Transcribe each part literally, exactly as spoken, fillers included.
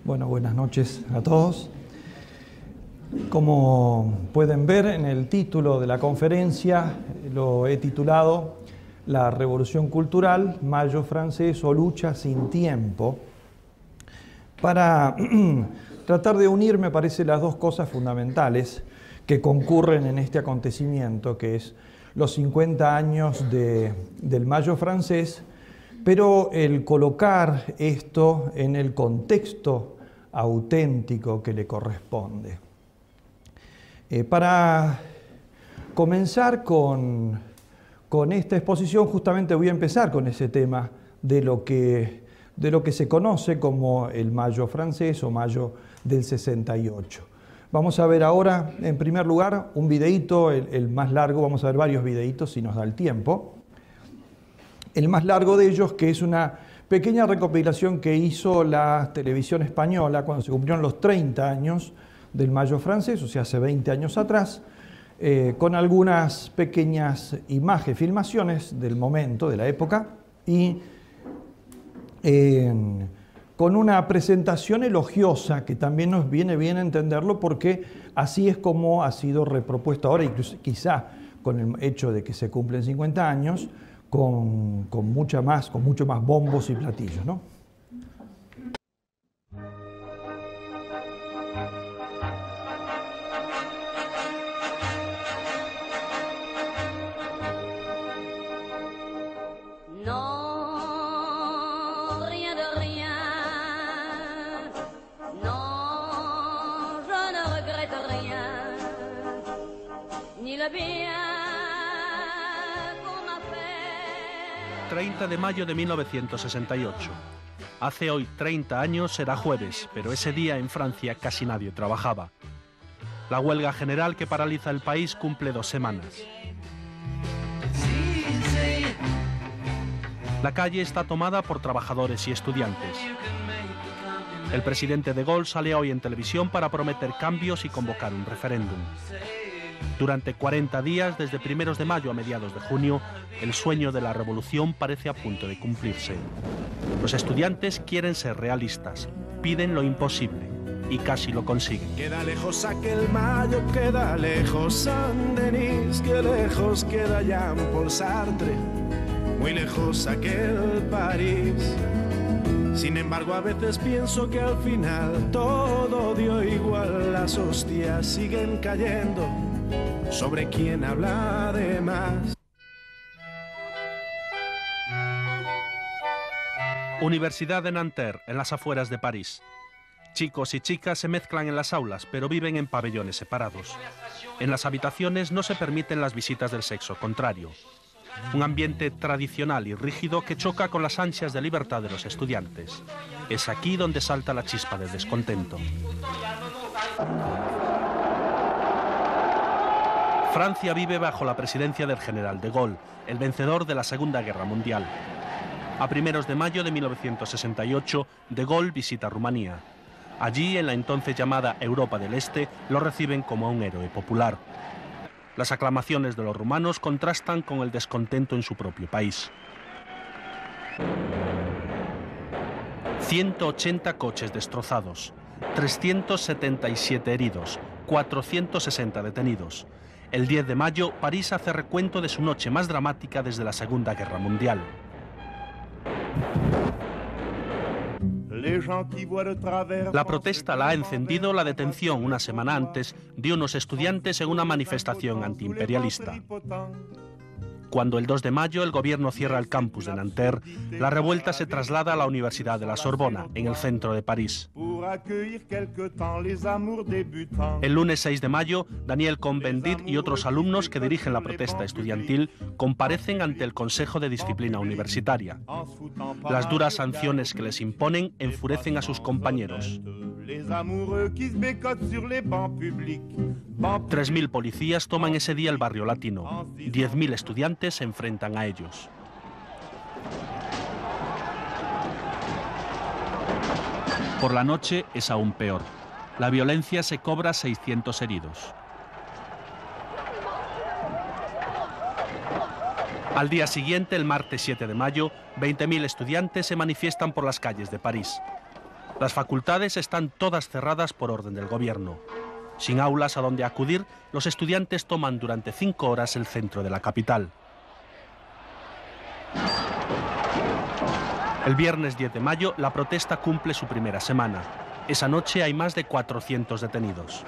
Bueno, buenas noches a todos. Como pueden ver en el título de la conferencia, lo he titulado La Revolución Cultural, Mayo Francés o Lucha sin Tiempo, para tratar de unir, me parece, las dos cosas fundamentales que concurren en este acontecimiento, que es los cincuenta años de, del Mayo Francés, pero el colocar esto en el contexto auténtico que le corresponde. Eh, para comenzar con, con esta exposición, justamente voy a empezar con ese tema de lo que, de lo que se conoce como el Mayo Francés o Mayo del sesenta y ocho. Vamos a ver ahora, en primer lugar, un videíto, el, el más largo, vamos a ver varios videitos si nos da el tiempo. El más largo de ellos, que es una pequeña recopilación que hizo la televisión española cuando se cumplieron los treinta años del Mayo Francés, o sea, hace veinte años atrás, eh, con algunas pequeñas imágenes, filmaciones del momento, de la época, y eh, con una presentación elogiosa que también nos viene bien entenderlo porque así es como ha sido repropuesto ahora, incluso quizá con el hecho de que se cumplen cincuenta años, con, con, mucha más, con mucho más bombos y platillos, ¿no? treinta de mayo de mil novecientos sesenta y ocho. Hace hoy treinta años era jueves, pero ese día en Francia casi nadie trabajaba. La huelga general que paraliza el país cumple dos semanas. La calle está tomada por trabajadores y estudiantes. El presidente de Gaulle sale hoy en televisión para prometer cambios y convocar un referéndum. Durante cuarenta días, desde primeros de mayo a mediados de junio, el sueño de la revolución parece a punto de cumplirse. Los estudiantes quieren ser realistas, piden lo imposible y casi lo consiguen. Queda lejos aquel mayo, queda lejos Saint-Denis, que lejos queda Jean-Paul Sartre, muy lejos aquel París. Sin embargo, a veces pienso que al final todo dio igual, las hostias siguen cayendo sobre quien habla de más. Universidad de Nanterre, en las afueras de París. Chicos y chicas se mezclan en las aulas, pero viven en pabellones separados. En las habitaciones no se permiten las visitas del sexo contrario. Un ambiente tradicional y rígido que choca con las ansias de libertad de los estudiantes. Es aquí donde salta la chispa del descontento. Francia vive bajo la presidencia del general de Gaulle, el vencedor de la Segunda Guerra Mundial. A primeros de mayo de mil novecientos sesenta y ocho, de Gaulle visita Rumanía. Allí, en la entonces llamada Europa del Este, lo reciben como un héroe popular. Las aclamaciones de los rumanos contrastan con el descontento en su propio país. ciento ochenta coches destrozados, trescientos setenta y siete heridos, cuatrocientos sesenta detenidos. El diez de mayo, París hace recuento de su noche más dramática desde la Segunda Guerra Mundial. La protesta la ha encendido la detención una semana antes de unos estudiantes en una manifestación antiimperialista. Cuando el dos de mayo el gobierno cierra el campus de Nanterre, la revuelta se traslada a la Universidad de la Sorbona, en el centro de París. El lunes seis de mayo, Daniel Cohn-Bendit y otros alumnos que dirigen la protesta estudiantil comparecen ante el Consejo de Disciplina Universitaria. Las duras sanciones que les imponen enfurecen a sus compañeros. tres mil policías toman ese día el barrio latino. diez mil estudiantes se enfrentan a ellos. Por la noche es aún peor. La violencia se cobra seiscientos heridos. Al día siguiente, el martes siete de mayo, veinte mil estudiantes se manifiestan por las calles de París. Las facultades están todas cerradas por orden del gobierno. Sin aulas a donde acudir, los estudiantes toman durante cinco horas el centro de la capital. El viernes diez de mayo, la protesta cumple su primera semana. Esa noche hay más de cuatrocientos detenidos.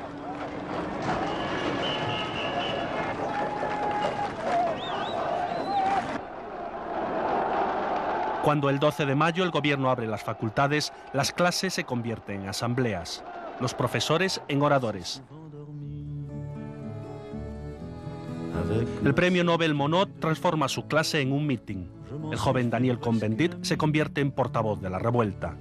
Cuando el doce de mayo el gobierno abre las facultades, las clases se convierten en asambleas, los profesores en oradores. El premio Nobel Monod transforma su clase en un mitin. El joven Daniel Cohn-Bendit se convierte en portavoz de la revuelta.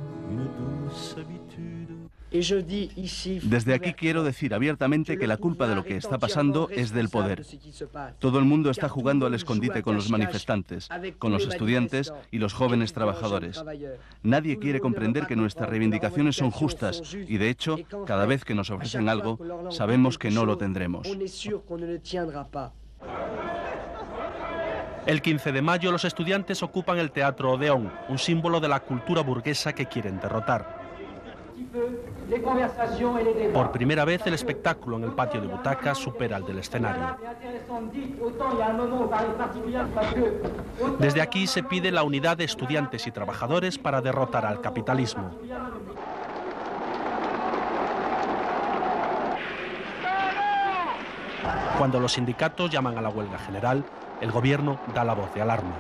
Desde aquí quiero decir abiertamente que la culpa de lo que está pasando es del poder. Todo el mundo está jugando al escondite con los manifestantes, con los estudiantes y los jóvenes trabajadores. Nadie quiere comprender que nuestras reivindicaciones son justas y, de hecho, cada vez que nos ofrecen algo, sabemos que no lo tendremos. El quince de mayo los estudiantes ocupan el Teatro Odeón, un símbolo de la cultura burguesa que quieren derrotar. Por primera vez el espectáculo en el patio de butacas supera al del escenario. Desde aquí se pide la unidad de estudiantes y trabajadores para derrotar al capitalismo. Cuando los sindicatos llaman a la huelga general, el gobierno da la voz de alarma.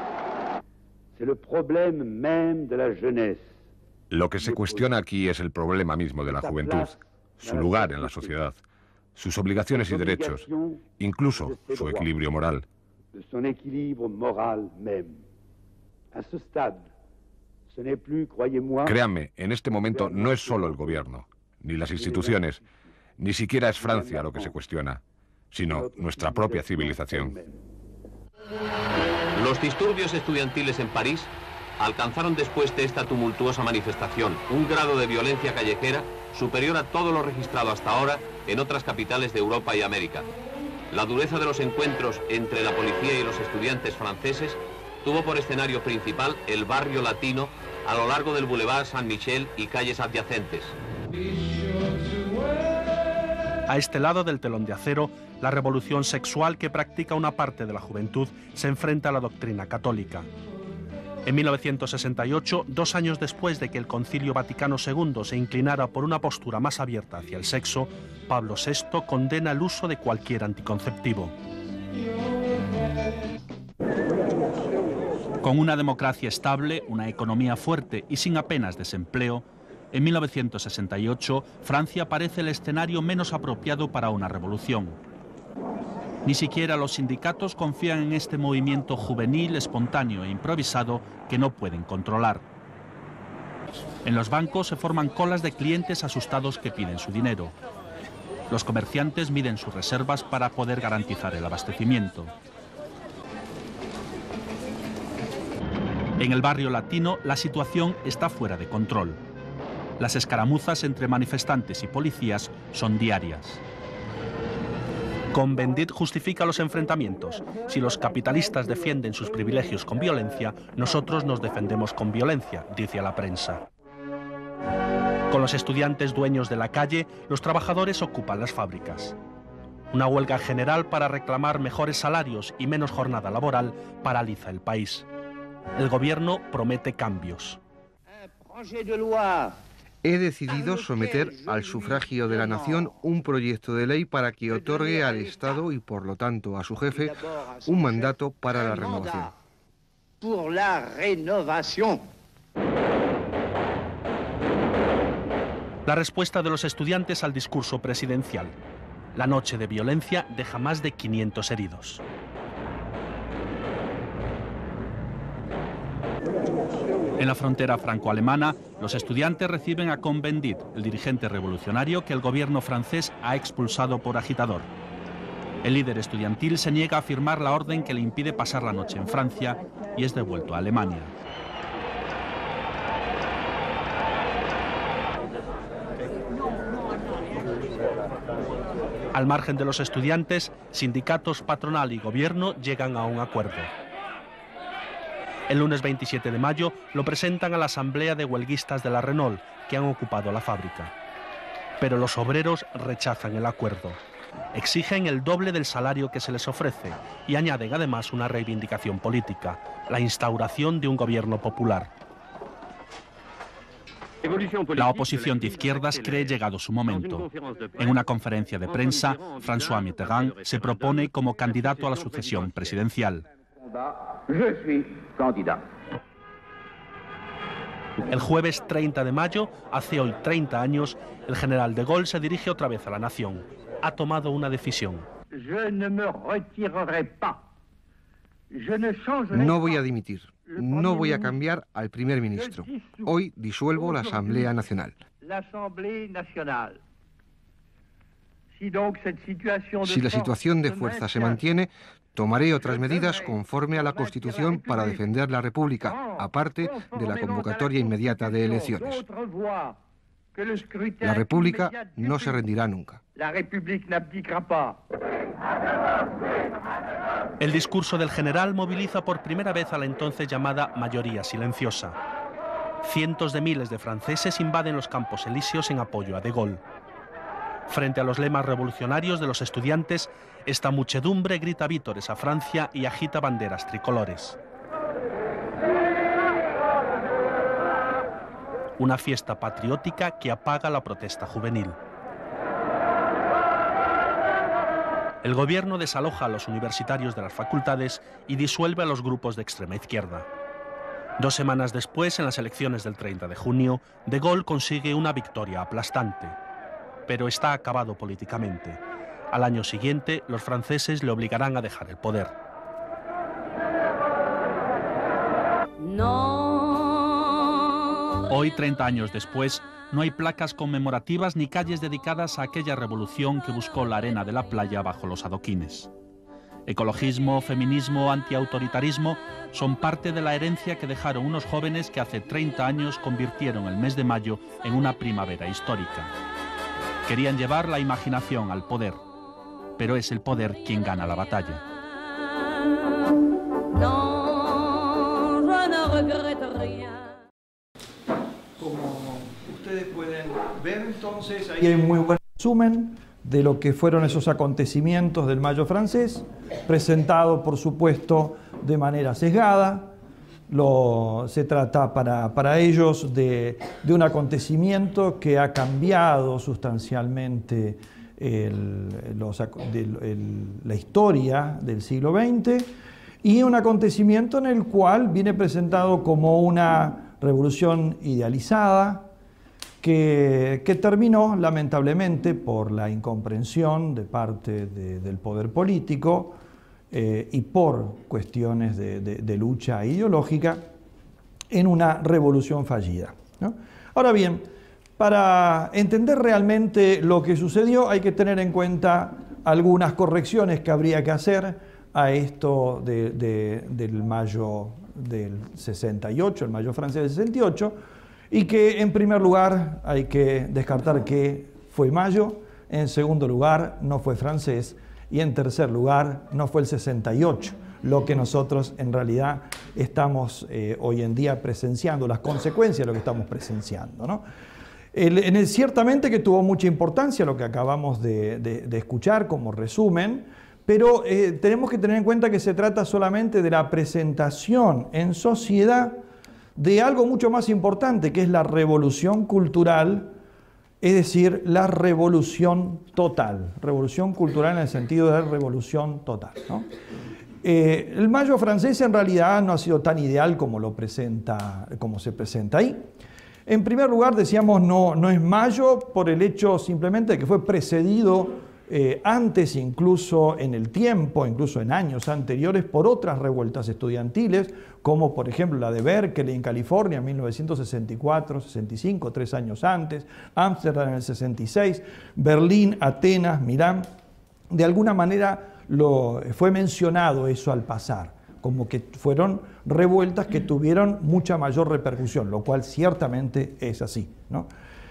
Lo que se cuestiona aquí es el problema mismo de la juventud, su lugar en la sociedad, sus obligaciones y derechos, incluso su equilibrio moral. Créanme, en este momento no es solo el gobierno, ni las instituciones, ni siquiera es Francia lo que se cuestiona, sino nuestra propia civilización. Los disturbios estudiantiles en París alcanzaron después de esta tumultuosa manifestación un grado de violencia callejera superior a todo lo registrado hasta ahora en otras capitales de Europa y América. La dureza de los encuentros entre la policía y los estudiantes franceses tuvo por escenario principal el barrio latino a lo largo del Boulevard Saint-Michel y calles adyacentes. A este lado del telón de acero, la revolución sexual que practica una parte de la juventud se enfrenta a la doctrina católica. En mil novecientos sesenta y ocho, dos años después de que el Concilio Vaticano segundo se inclinara por una postura más abierta hacia el sexo, Pablo sexto condena el uso de cualquier anticonceptivo. Con una democracia estable, una economía fuerte y sin apenas desempleo, en mil novecientos sesenta y ocho, Francia parece el escenario menos apropiado para una revolución. Ni siquiera los sindicatos confían en este movimiento juvenil, espontáneo e improvisado que no pueden controlar. En los bancos se forman colas de clientes asustados que piden su dinero. Los comerciantes miden sus reservas para poder garantizar el abastecimiento. En el barrio latino, la situación está fuera de control. Las escaramuzas entre manifestantes y policías son diarias. Cohn-Bendit justifica los enfrentamientos. Si los capitalistas defienden sus privilegios con violencia, nosotros nos defendemos con violencia, dice a la prensa. Con los estudiantes dueños de la calle, los trabajadores ocupan las fábricas. Una huelga general para reclamar mejores salarios y menos jornada laboral paraliza el país. El gobierno promete cambios. He decidido someter al sufragio de la nación un proyecto de ley para que otorgue al Estado y, por lo tanto, a su jefe, un mandato para la renovación. La respuesta de los estudiantes al discurso presidencial. La noche de violencia deja más de quinientos heridos. En la frontera franco-alemana, los estudiantes reciben a Cohn-Bendit, el dirigente revolucionario que el gobierno francés ha expulsado por agitador. El líder estudiantil se niega a firmar la orden que le impide pasar la noche en Francia y es devuelto a Alemania. Al margen de los estudiantes, sindicatos, patronal y gobierno llegan a un acuerdo. El lunes veintisiete de mayo lo presentan a la asamblea de huelguistas de la Renault, que han ocupado la fábrica. Pero los obreros rechazan el acuerdo. Exigen el doble del salario que se les ofrece y añaden además una reivindicación política, la instauración de un gobierno popular. La oposición de izquierdas cree llegado su momento. En una conferencia de prensa, François Mitterrand se propone como candidato a la sucesión presidencial. El jueves treinta de mayo, hace hoy treinta años, el general de Gaulle se dirige otra vez a la nación. Ha tomado una decisión. No voy a dimitir. No voy a cambiar al primer ministro. Hoy disuelvo la Asamblea Nacional. Si la situación de fuerza se mantiene, tomaré otras medidas conforme a la Constitución para defender la República, aparte de la convocatoria inmediata de elecciones. La República no se rendirá nunca. El discurso del general moviliza por primera vez a la entonces llamada mayoría silenciosa. Cientos de miles de franceses invaden los Campos Elíseos en apoyo a de Gaulle. Frente a los lemas revolucionarios de los estudiantes, esta muchedumbre grita vítores a Francia y agita banderas tricolores. Una fiesta patriótica que apaga la protesta juvenil. El gobierno desaloja a los universitarios de las facultades y disuelve a los grupos de extrema izquierda. Dos semanas después, en las elecciones del treinta de junio, de Gaulle consigue una victoria aplastante. Pero está acabado políticamente. Al año siguiente, los franceses le obligarán a dejar el poder. Hoy, treinta años después, no hay placas conmemorativas ni calles dedicadas a aquella revolución que buscó la arena de la playa bajo los adoquines. Ecologismo, feminismo, antiautoritarismo son parte de la herencia que dejaron unos jóvenes que hace treinta años convirtieron el mes de mayo en una primavera histórica. Querían llevar la imaginación al poder, pero es el poder quien gana la batalla. Como ustedes pueden ver, entonces, ahí hay un muy buen resumen de lo que fueron esos acontecimientos del Mayo francés, presentado, por supuesto, de manera sesgada. Lo, se trata para, para ellos de, de un acontecimiento que ha cambiado sustancialmente el, los, el, el, la historia del siglo veinte y un acontecimiento en el cual viene presentado como una revolución idealizada que, que terminó lamentablemente por la incomprensión de parte de, del poder político Eh, y por cuestiones de, de, de lucha ideológica en una revolución fallida, ¿no? Ahora bien, para entender realmente lo que sucedió hay que tener en cuenta algunas correcciones que habría que hacer a esto de, de, del mayo del sesenta y ocho, el mayo francés del sesenta y ocho, y que en primer lugar hay que descartar que fue mayo, en segundo lugar no fue francés, y en tercer lugar no fue el sesenta y ocho, lo que nosotros en realidad estamos eh, hoy en día presenciando, las consecuencias de lo que estamos presenciando, ¿no? El, en el, ciertamente que tuvo mucha importancia lo que acabamos de, de, de escuchar como resumen, pero eh, tenemos que tener en cuenta que se trata solamente de la presentación en sociedad de algo mucho más importante, que es la revolución cultural. Es decir, la revolución total, revolución cultural en el sentido de revolución total, ¿no? Eh, el mayo francés en realidad no ha sido tan ideal como, lo presenta, como se presenta ahí. En primer lugar, decíamos, no, no es mayo por el hecho simplemente de que fue precedido eh, antes, incluso en el tiempo, incluso en años anteriores, por otras revueltas estudiantiles, como por ejemplo la de Berkeley en California en mil novecientos sesenta y cuatro, sesenta y cinco, tres años antes, Ámsterdam en el sesenta y seis, Berlín, Atenas, Milán. De alguna manera lo, fue mencionado eso al pasar, como que fueron revueltas que tuvieron mucha mayor repercusión, lo cual ciertamente es así, ¿no?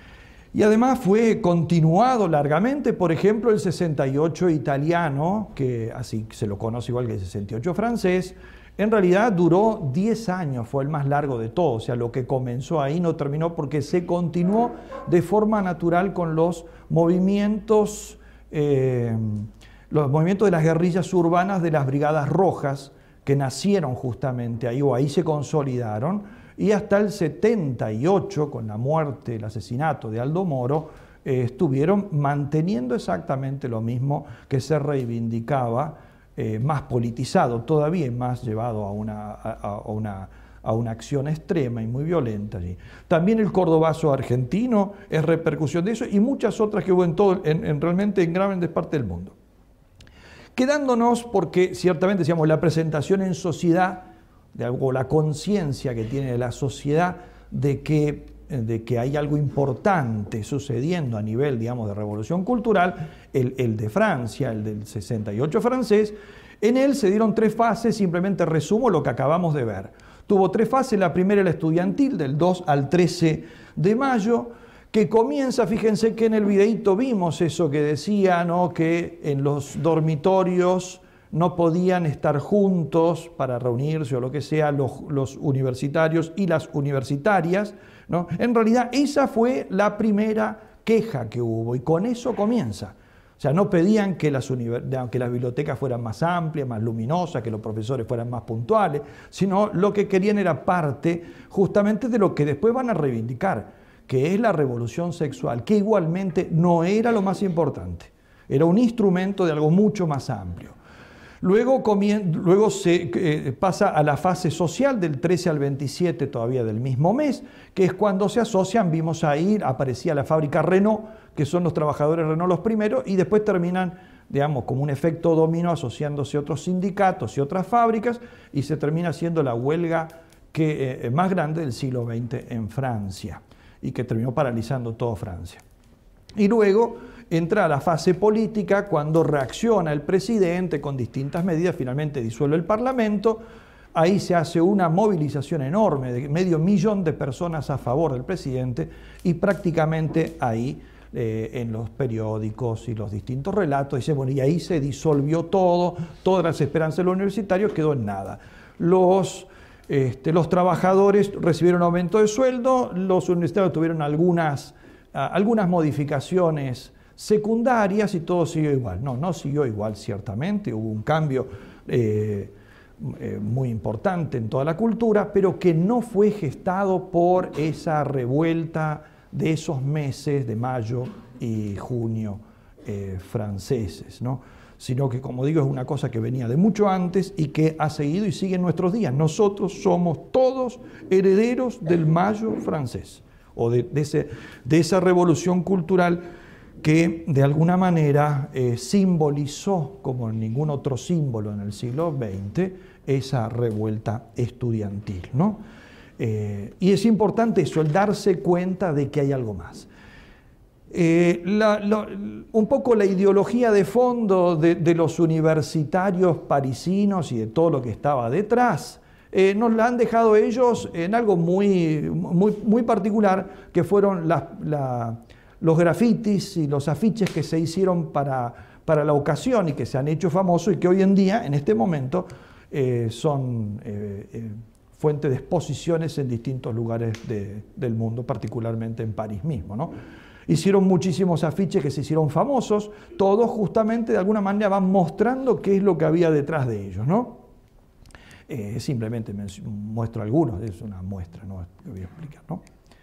Y además fue continuado largamente, por ejemplo, el sesenta y ocho italiano, que así se lo conoce igual que el sesenta y ocho francés, En realidad duró diez años, fue el más largo de todos, o sea, lo que comenzó ahí no terminó porque se continuó de forma natural con los movimientos, eh, los movimientos de las guerrillas urbanas de las Brigadas Rojas, que nacieron justamente ahí, o ahí se consolidaron, y hasta el setenta y ocho, con la muerte, el asesinato de Aldo Moro, eh, estuvieron manteniendo exactamente lo mismo que se reivindicaba, Eh, más politizado todavía y más llevado a una, a, a, una, a una acción extrema y muy violenta allí. También el cordobazo argentino es repercusión de eso y muchas otras que hubo en todo, en, en realmente en grandes partes del mundo. Quedándonos, porque ciertamente decíamos, la presentación en sociedad, de algo, la conciencia que tiene la sociedad de que de que hay algo importante sucediendo a nivel, digamos, de revolución cultural, el, el de Francia, el del sesenta y ocho francés, en él se dieron tres fases, simplemente resumo lo que acabamos de ver. Tuvo tres fases, la primera la estudiantil, del dos al trece de mayo, que comienza, fíjense que en el videíto vimos eso que decía, ¿no?, que en los dormitorios no podían estar juntos para reunirse o lo que sea los, los universitarios y las universitarias, ¿no? En realidad esa fue la primera queja que hubo y con eso comienza. O sea, no pedían que las, que las bibliotecas fueran más amplias, más luminosas, que los profesores fueran más puntuales, sino lo que querían era parte justamente de lo que después van a reivindicar, que es la revolución sexual, que igualmente no era lo más importante, era un instrumento de algo mucho más amplio. Luego, luego se eh, pasa a la fase social del trece al veintisiete todavía del mismo mes, que es cuando se asocian, vimos ahí, aparecía la fábrica Renault, que son los trabajadores Renault los primeros, y después terminan, digamos, como un efecto dominó asociándose otros sindicatos y otras fábricas, y se termina haciendo la huelga que, eh, más grande del siglo veinte en Francia, y que terminó paralizando toda Francia. Y luego entra a la fase política cuando reacciona el presidente con distintas medidas, finalmente disuelve el Parlamento, ahí se hace una movilización enorme de medio millón de personas a favor del presidente y prácticamente ahí eh, en los periódicos y los distintos relatos dice, bueno, y ahí se disolvió todo, todas las esperanzas de los universitarios quedó en nada. Los, este, los trabajadores recibieron aumento de sueldo, los universitarios tuvieron algunas, uh, algunas modificaciones secundarias y todo siguió igual. No, no siguió igual ciertamente, hubo un cambio eh, eh, muy importante en toda la cultura, pero que no fue gestado por esa revuelta de esos meses de mayo y junio eh, franceses, ¿no? Sino que, como digo, es una cosa que venía de mucho antes y que ha seguido y sigue en nuestros días. Nosotros somos todos herederos del mayo francés, o de, de, ese, de esa revolución cultural que de alguna manera eh, simbolizó, como ningún otro símbolo en el siglo veinte, esa revuelta estudiantil, ¿no? Eh, y es importante eso, el darse cuenta de que hay algo más. Eh, la, la, un poco la ideología de fondo de, de los universitarios parisinos y de todo lo que estaba detrás, eh, nos la han dejado ellos en algo muy, muy, muy particular, que fueron las... La, los grafitis y los afiches que se hicieron para, para la ocasión y que se han hecho famosos y que hoy en día, en este momento, eh, son eh, eh, fuente de exposiciones en distintos lugares de, del mundo, particularmente en París mismo, ¿no? Hicieron muchísimos afiches que se hicieron famosos, todos justamente de alguna manera van mostrando qué es lo que había detrás de ellos, ¿no? Eh, simplemente muestro algunos, es una muestra, no lo voy a explicar, ¿no?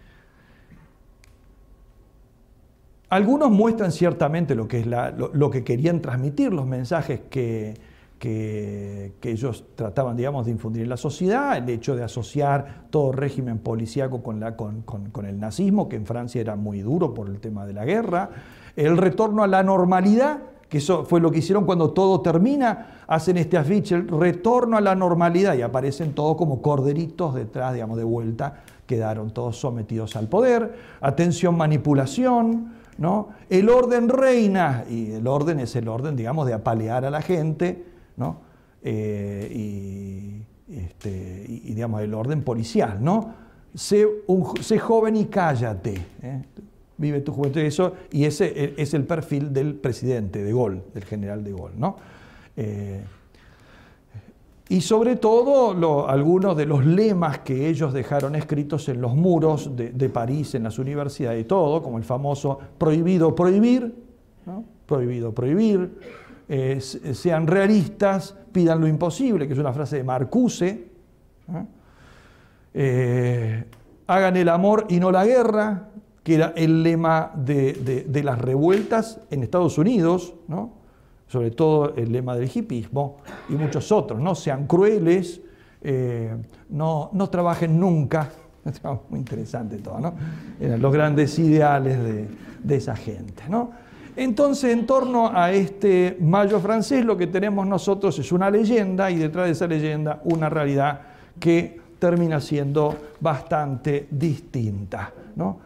Algunos muestran ciertamente lo que, es la, lo, lo que querían transmitir, los mensajes que, que, que ellos trataban, digamos, de infundir en la sociedad, el hecho de asociar todo régimen policíaco con, la, con, con, con el nazismo, que en Francia era muy duro por el tema de la guerra, el retorno a la normalidad, que eso fue lo que hicieron cuando todo termina, hacen este afiche, el retorno a la normalidad, y aparecen todos como corderitos detrás, digamos, de vuelta, quedaron todos sometidos al poder, atención, manipulación, ¿no? El orden reina, y el orden es el orden, digamos, de apalear a la gente, ¿no? Eh, y, este, y, digamos, el orden policial, ¿no? Sé, un, sé joven y cállate, ¿eh? Vive tu juventud, y eso, y ese es el perfil del presidente de Gaulle, del general de Gaulle, ¿no? Eh, y sobre todo lo, algunos de los lemas que ellos dejaron escritos en los muros de, de París, en las universidades y todo, como el famoso prohibido prohibir, ¿no? Prohibido prohibir, eh, sean realistas, pidan lo imposible, que es una frase de Marcuse, ¿no? eh, hagan el amor y no la guerra, que era el lema de, de, de las revueltas en Estados Unidos, ¿no? Sobre todo el lema del hipismo y muchos otros, ¿no? Sean crueles, eh, no, no trabajen nunca, muy interesante todo, ¿no? Eran los grandes ideales de, de esa gente, ¿no? Entonces, en torno a este Mayo francés, lo que tenemos nosotros es una leyenda y detrás de esa leyenda una realidad que termina siendo bastante distinta, ¿no?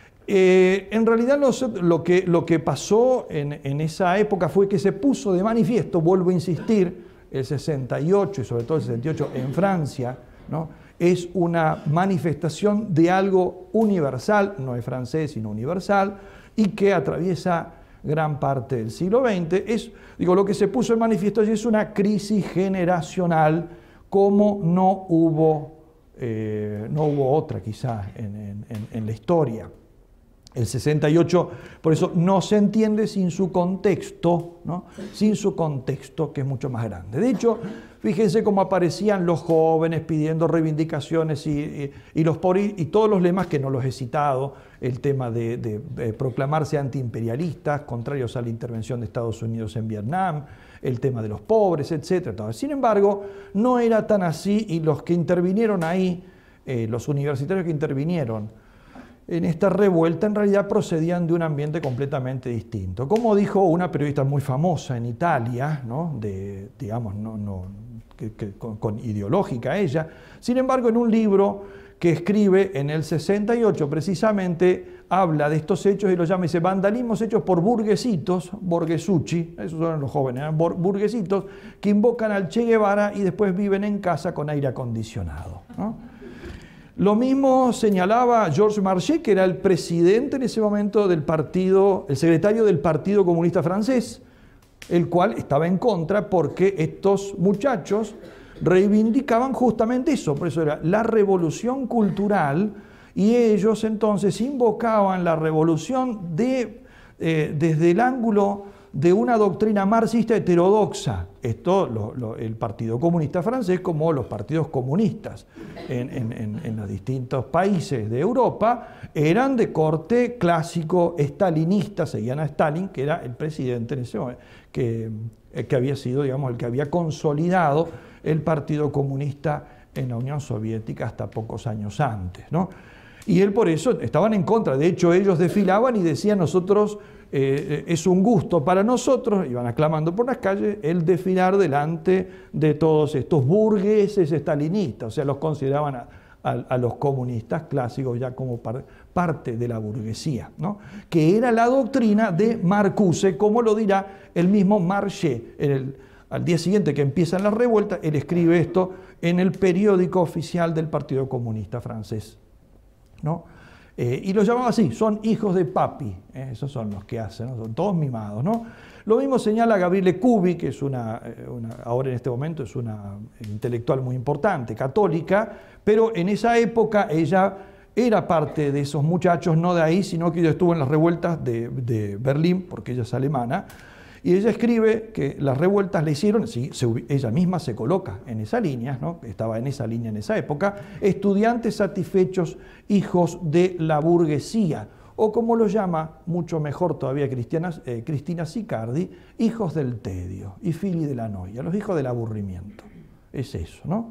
Eh, en realidad los, lo, que, lo que pasó en, en esa época fue que se puso de manifiesto, vuelvo a insistir, el sesenta y ocho y sobre todo el sesenta y ocho en Francia, ¿no? Es una manifestación de algo universal, no es francés sino universal, y que atraviesa gran parte del siglo veinte. Es, digo, lo que se puso en manifiesto allí es una crisis generacional como no hubo, eh, no hubo otra quizás en, en, en la historia. El sesenta y ocho, por eso no se entiende sin su contexto, ¿no? Sin su contexto, que es mucho más grande. De hecho, fíjense cómo aparecían los jóvenes pidiendo reivindicaciones y, y, y, los, y todos los lemas que no los he citado, el tema de, de, de proclamarse antiimperialistas, contrarios a la intervención de Estados Unidos en Vietnam, el tema de los pobres, etcétera. Sin embargo, no era tan así y los que intervinieron ahí, eh, los universitarios que intervinieron en esta revuelta, en realidad procedían de un ambiente completamente distinto. Como dijo una periodista muy famosa en Italia, ¿no? de, digamos, no, no, que, que, con, con ideológica ella, sin embargo, en un libro que escribe en el sesenta y ocho, precisamente, habla de estos hechos y lo llama, dice, vandalismos hechos por burguesitos, borghesucci, esos son los jóvenes, ¿eh? burguesitos, que invocan al Che Guevara y después viven en casa con aire acondicionado, ¿no? Lo mismo señalaba Georges Marchais, que era el presidente en ese momento del partido, el secretario del Partido Comunista Francés, el cual estaba en contra porque estos muchachos reivindicaban justamente eso, por eso era la revolución cultural, y ellos entonces invocaban la revolución de, eh, desde el ángulo de una doctrina marxista heterodoxa. Esto lo, lo, el Partido Comunista Francés como los partidos comunistas en, en, en, en los distintos países de Europa eran de corte clásico estalinista, seguían a Stalin, que era el presidente en ese momento, que, que había sido, digamos, el que había consolidado el Partido Comunista en la Unión Soviética hasta pocos años antes, ¿no? Y él por eso estaban en contra. De hecho, ellos desfilaban y decían, nosotros, eh, es un gusto para nosotros, iban aclamando por las calles, el desfilar delante de todos estos burgueses estalinistas, o sea, los consideraban a, a, a los comunistas clásicos ya como par, parte de la burguesía, ¿no? Que era la doctrina de Marcuse, como lo dirá el mismo Marchais. En el, al día siguiente que empiezan las revueltas, él escribe esto en el periódico oficial del Partido Comunista Francés, ¿no? Eh, y los llamaba así, son hijos de papi, eh, esos son los que hacen, ¿no? Son todos mimados, ¿no? Lo mismo señala Gabriele Cubi, que es una, una, ahora en este momento es una intelectual muy importante, católica, pero en esa época ella era parte de esos muchachos, no de ahí, sino que ella estuvo en las revueltas de, de Berlín, porque ella es alemana, y ella escribe que las revueltas le hicieron, sí, se, ella misma se coloca en esa línea, ¿no? Estaba en esa línea en esa época, estudiantes satisfechos, hijos de la burguesía, o como lo llama mucho mejor todavía Cristina, eh, Cristina Siccardi, hijos del tedio, y figli della noia, los hijos del aburrimiento. Es eso, ¿no?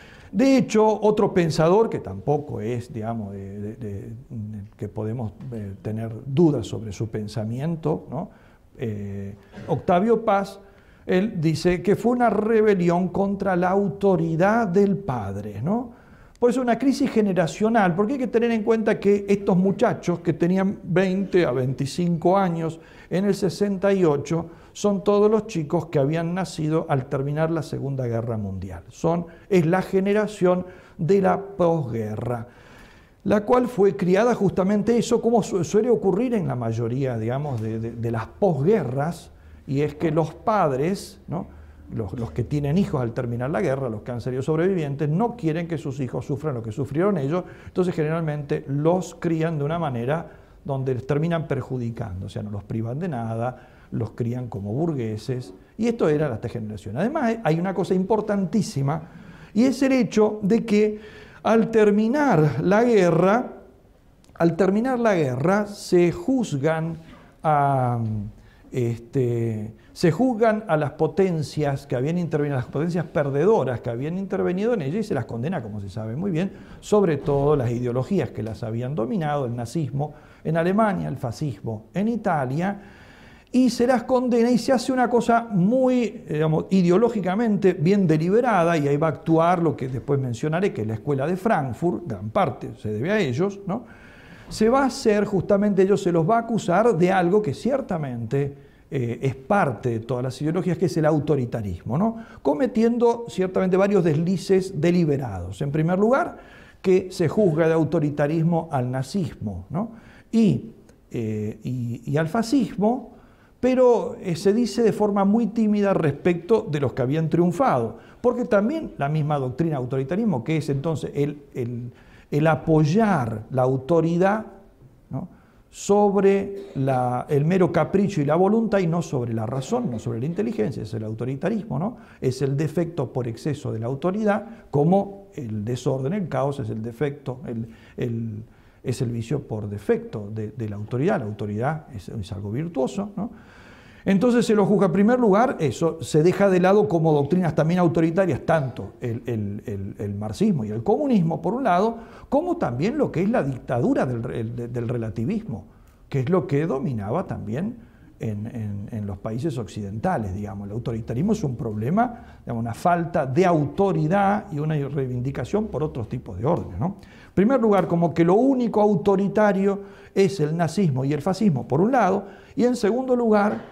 De hecho, otro pensador que tampoco es, digamos, de, de, de, de, que podemos eh, tener dudas sobre su pensamiento, ¿no? Eh, Octavio Paz, él dice que fue una rebelión contra la autoridad del padre, ¿no? Por eso una crisis generacional, porque hay que tener en cuenta que estos muchachos que tenían veinte a veinticinco años en el sesenta y ocho son todos los chicos que habían nacido al terminar la Segunda Guerra Mundial. Son, es la generación de la posguerra, la cual fue criada justamente eso, como suele ocurrir en la mayoría, digamos, de, de, de las posguerras, y es que los padres, ¿no? los, los que tienen hijos al terminar la guerra, los que han sido sobrevivientes, no quieren que sus hijos sufran lo que sufrieron ellos, entonces generalmente los crían de una manera donde les terminan perjudicando, o sea, no los privan de nada, los crían como burgueses, y esto era la generación. Además, hay una cosa importantísima, y es el hecho de que al terminar la guerra, al terminar la guerra, se juzgan a, este, se juzgan a las potencias que habían intervenido, las potencias perdedoras que habían intervenido en ella, y se las condena, como se sabe muy bien, sobre todo las ideologías que las habían dominado, el nazismo en Alemania, el fascismo en Italia, y se las condena y se hace una cosa muy, digamos, ideológicamente bien deliberada, y ahí va a actuar lo que después mencionaré, que es la escuela de Frankfurt, gran parte se debe a ellos, ¿no? Se va a hacer, justamente ellos se los va a acusar de algo que ciertamente eh, es parte de todas las ideologías, que es el autoritarismo, ¿no? Cometiendo ciertamente varios deslices deliberados. En primer lugar, que se juzga de autoritarismo al nazismo, ¿no? y, eh, y, y al fascismo, pero eh, se dice de forma muy tímida respecto de los que habían triunfado, porque también la misma doctrina de autoritarismo, que es entonces el, el, el apoyar la autoridad, ¿no?, sobre la, el mero capricho y la voluntad, y no sobre la razón, no sobre la inteligencia, es el autoritarismo, ¿no? Es el defecto por exceso de la autoridad, como el desorden, el caos es el defecto, el, el, es el vicio por defecto de, de la autoridad. La autoridad es, es algo virtuoso, ¿no? Entonces se lo juzga en primer lugar, eso se deja de lado como doctrinas también autoritarias, tanto el, el, el, el marxismo y el comunismo por un lado, como también lo que es la dictadura del, el, del relativismo, que es lo que dominaba también en, en, en los países occidentales, digamos. El autoritarismo es un problema, digamos, una falta de autoridad y una reivindicación por otros tipos de órdenes, ¿no? En primer lugar, como que lo único autoritario es el nazismo y el fascismo, por un lado, y en segundo lugar,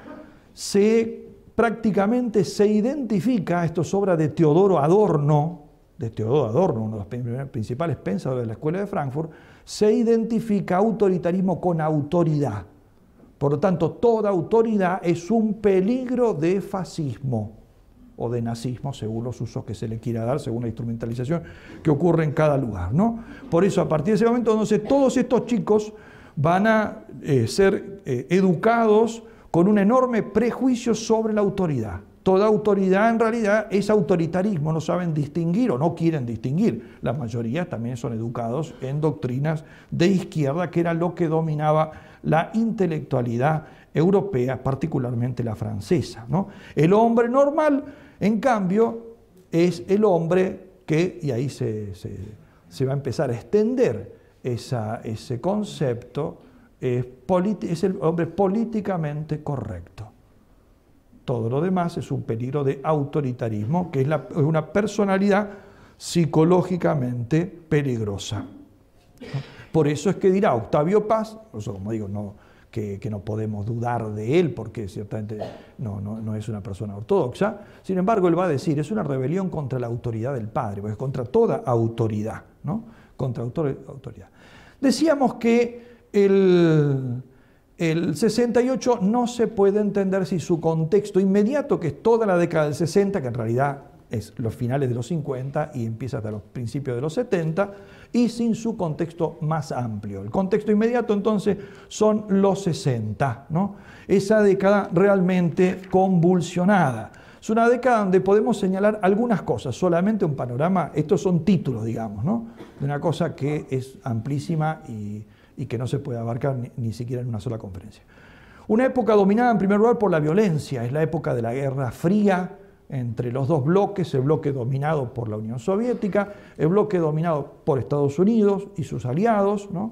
se prácticamente se identifica, esto es obra de Teodoro Adorno, de Teodoro Adorno, uno de los principales pensadores de la Escuela de Frankfurt, se identifica autoritarismo con autoridad. Por lo tanto, toda autoridad es un peligro de fascismo o de nazismo, según los usos que se le quiera dar, según la instrumentalización que ocurre en cada lugar, ¿no? Por eso, a partir de ese momento, entonces, todos estos chicos van a eh, ser eh, educados con un enorme prejuicio sobre la autoridad. Toda autoridad en realidad es autoritarismo, no saben distinguir o no quieren distinguir. La mayoría también son educados en doctrinas de izquierda, que era lo que dominaba la intelectualidad europea, particularmente la francesa, ¿no? El hombre normal, en cambio, es el hombre que, y ahí se, se, se va a empezar a extender esa, ese concepto, Es, es el hombre políticamente correcto. Todo lo demás es un peligro de autoritarismo, que es, la, es una personalidad psicológicamente peligrosa. Por eso es que dirá Octavio Paz, eso, como digo, no, que, que no podemos dudar de él, porque ciertamente no, no, no es una persona ortodoxa, sin embargo él va a decir, es una rebelión contra la autoridad del padre, pues contra toda autoridad, ¿no? Contra autor, autoridad. Decíamos que El, el sesenta y ocho no se puede entender sin su contexto inmediato, que es toda la década del sesenta, que en realidad es los finales de los cincuenta y empieza hasta los principios de los setenta, y sin su contexto más amplio. El contexto inmediato entonces son los sesenta, ¿no? Esa década realmente convulsionada. Es una década donde podemos señalar algunas cosas, solamente un panorama, estos son títulos, digamos, ¿no?, de una cosa que es amplísima y y que no se puede abarcar ni, ni siquiera en una sola conferencia. Una época dominada en primer lugar por la violencia, es la época de la Guerra Fría entre los dos bloques, el bloque dominado por la Unión Soviética, el bloque dominado por Estados Unidos y sus aliados, ¿no?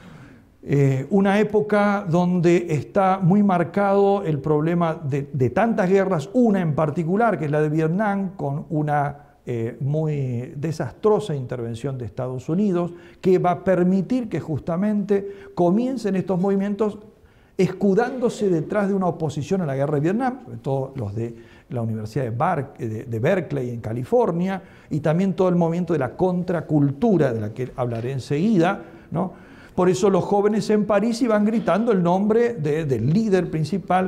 Eh, una época donde está muy marcado el problema de, de tantas guerras, una en particular, que es la de Vietnam, con una Eh, muy desastrosa intervención de Estados Unidos, que va a permitir que justamente comiencen estos movimientos escudándose detrás de una oposición a la guerra de Vietnam, sobre todo los de la Universidad de, Bar de, de Berkeley en California, y también todo el movimiento de la contracultura, de la que hablaré enseguida, ¿no? Por eso los jóvenes en París iban gritando el nombre de, del líder principal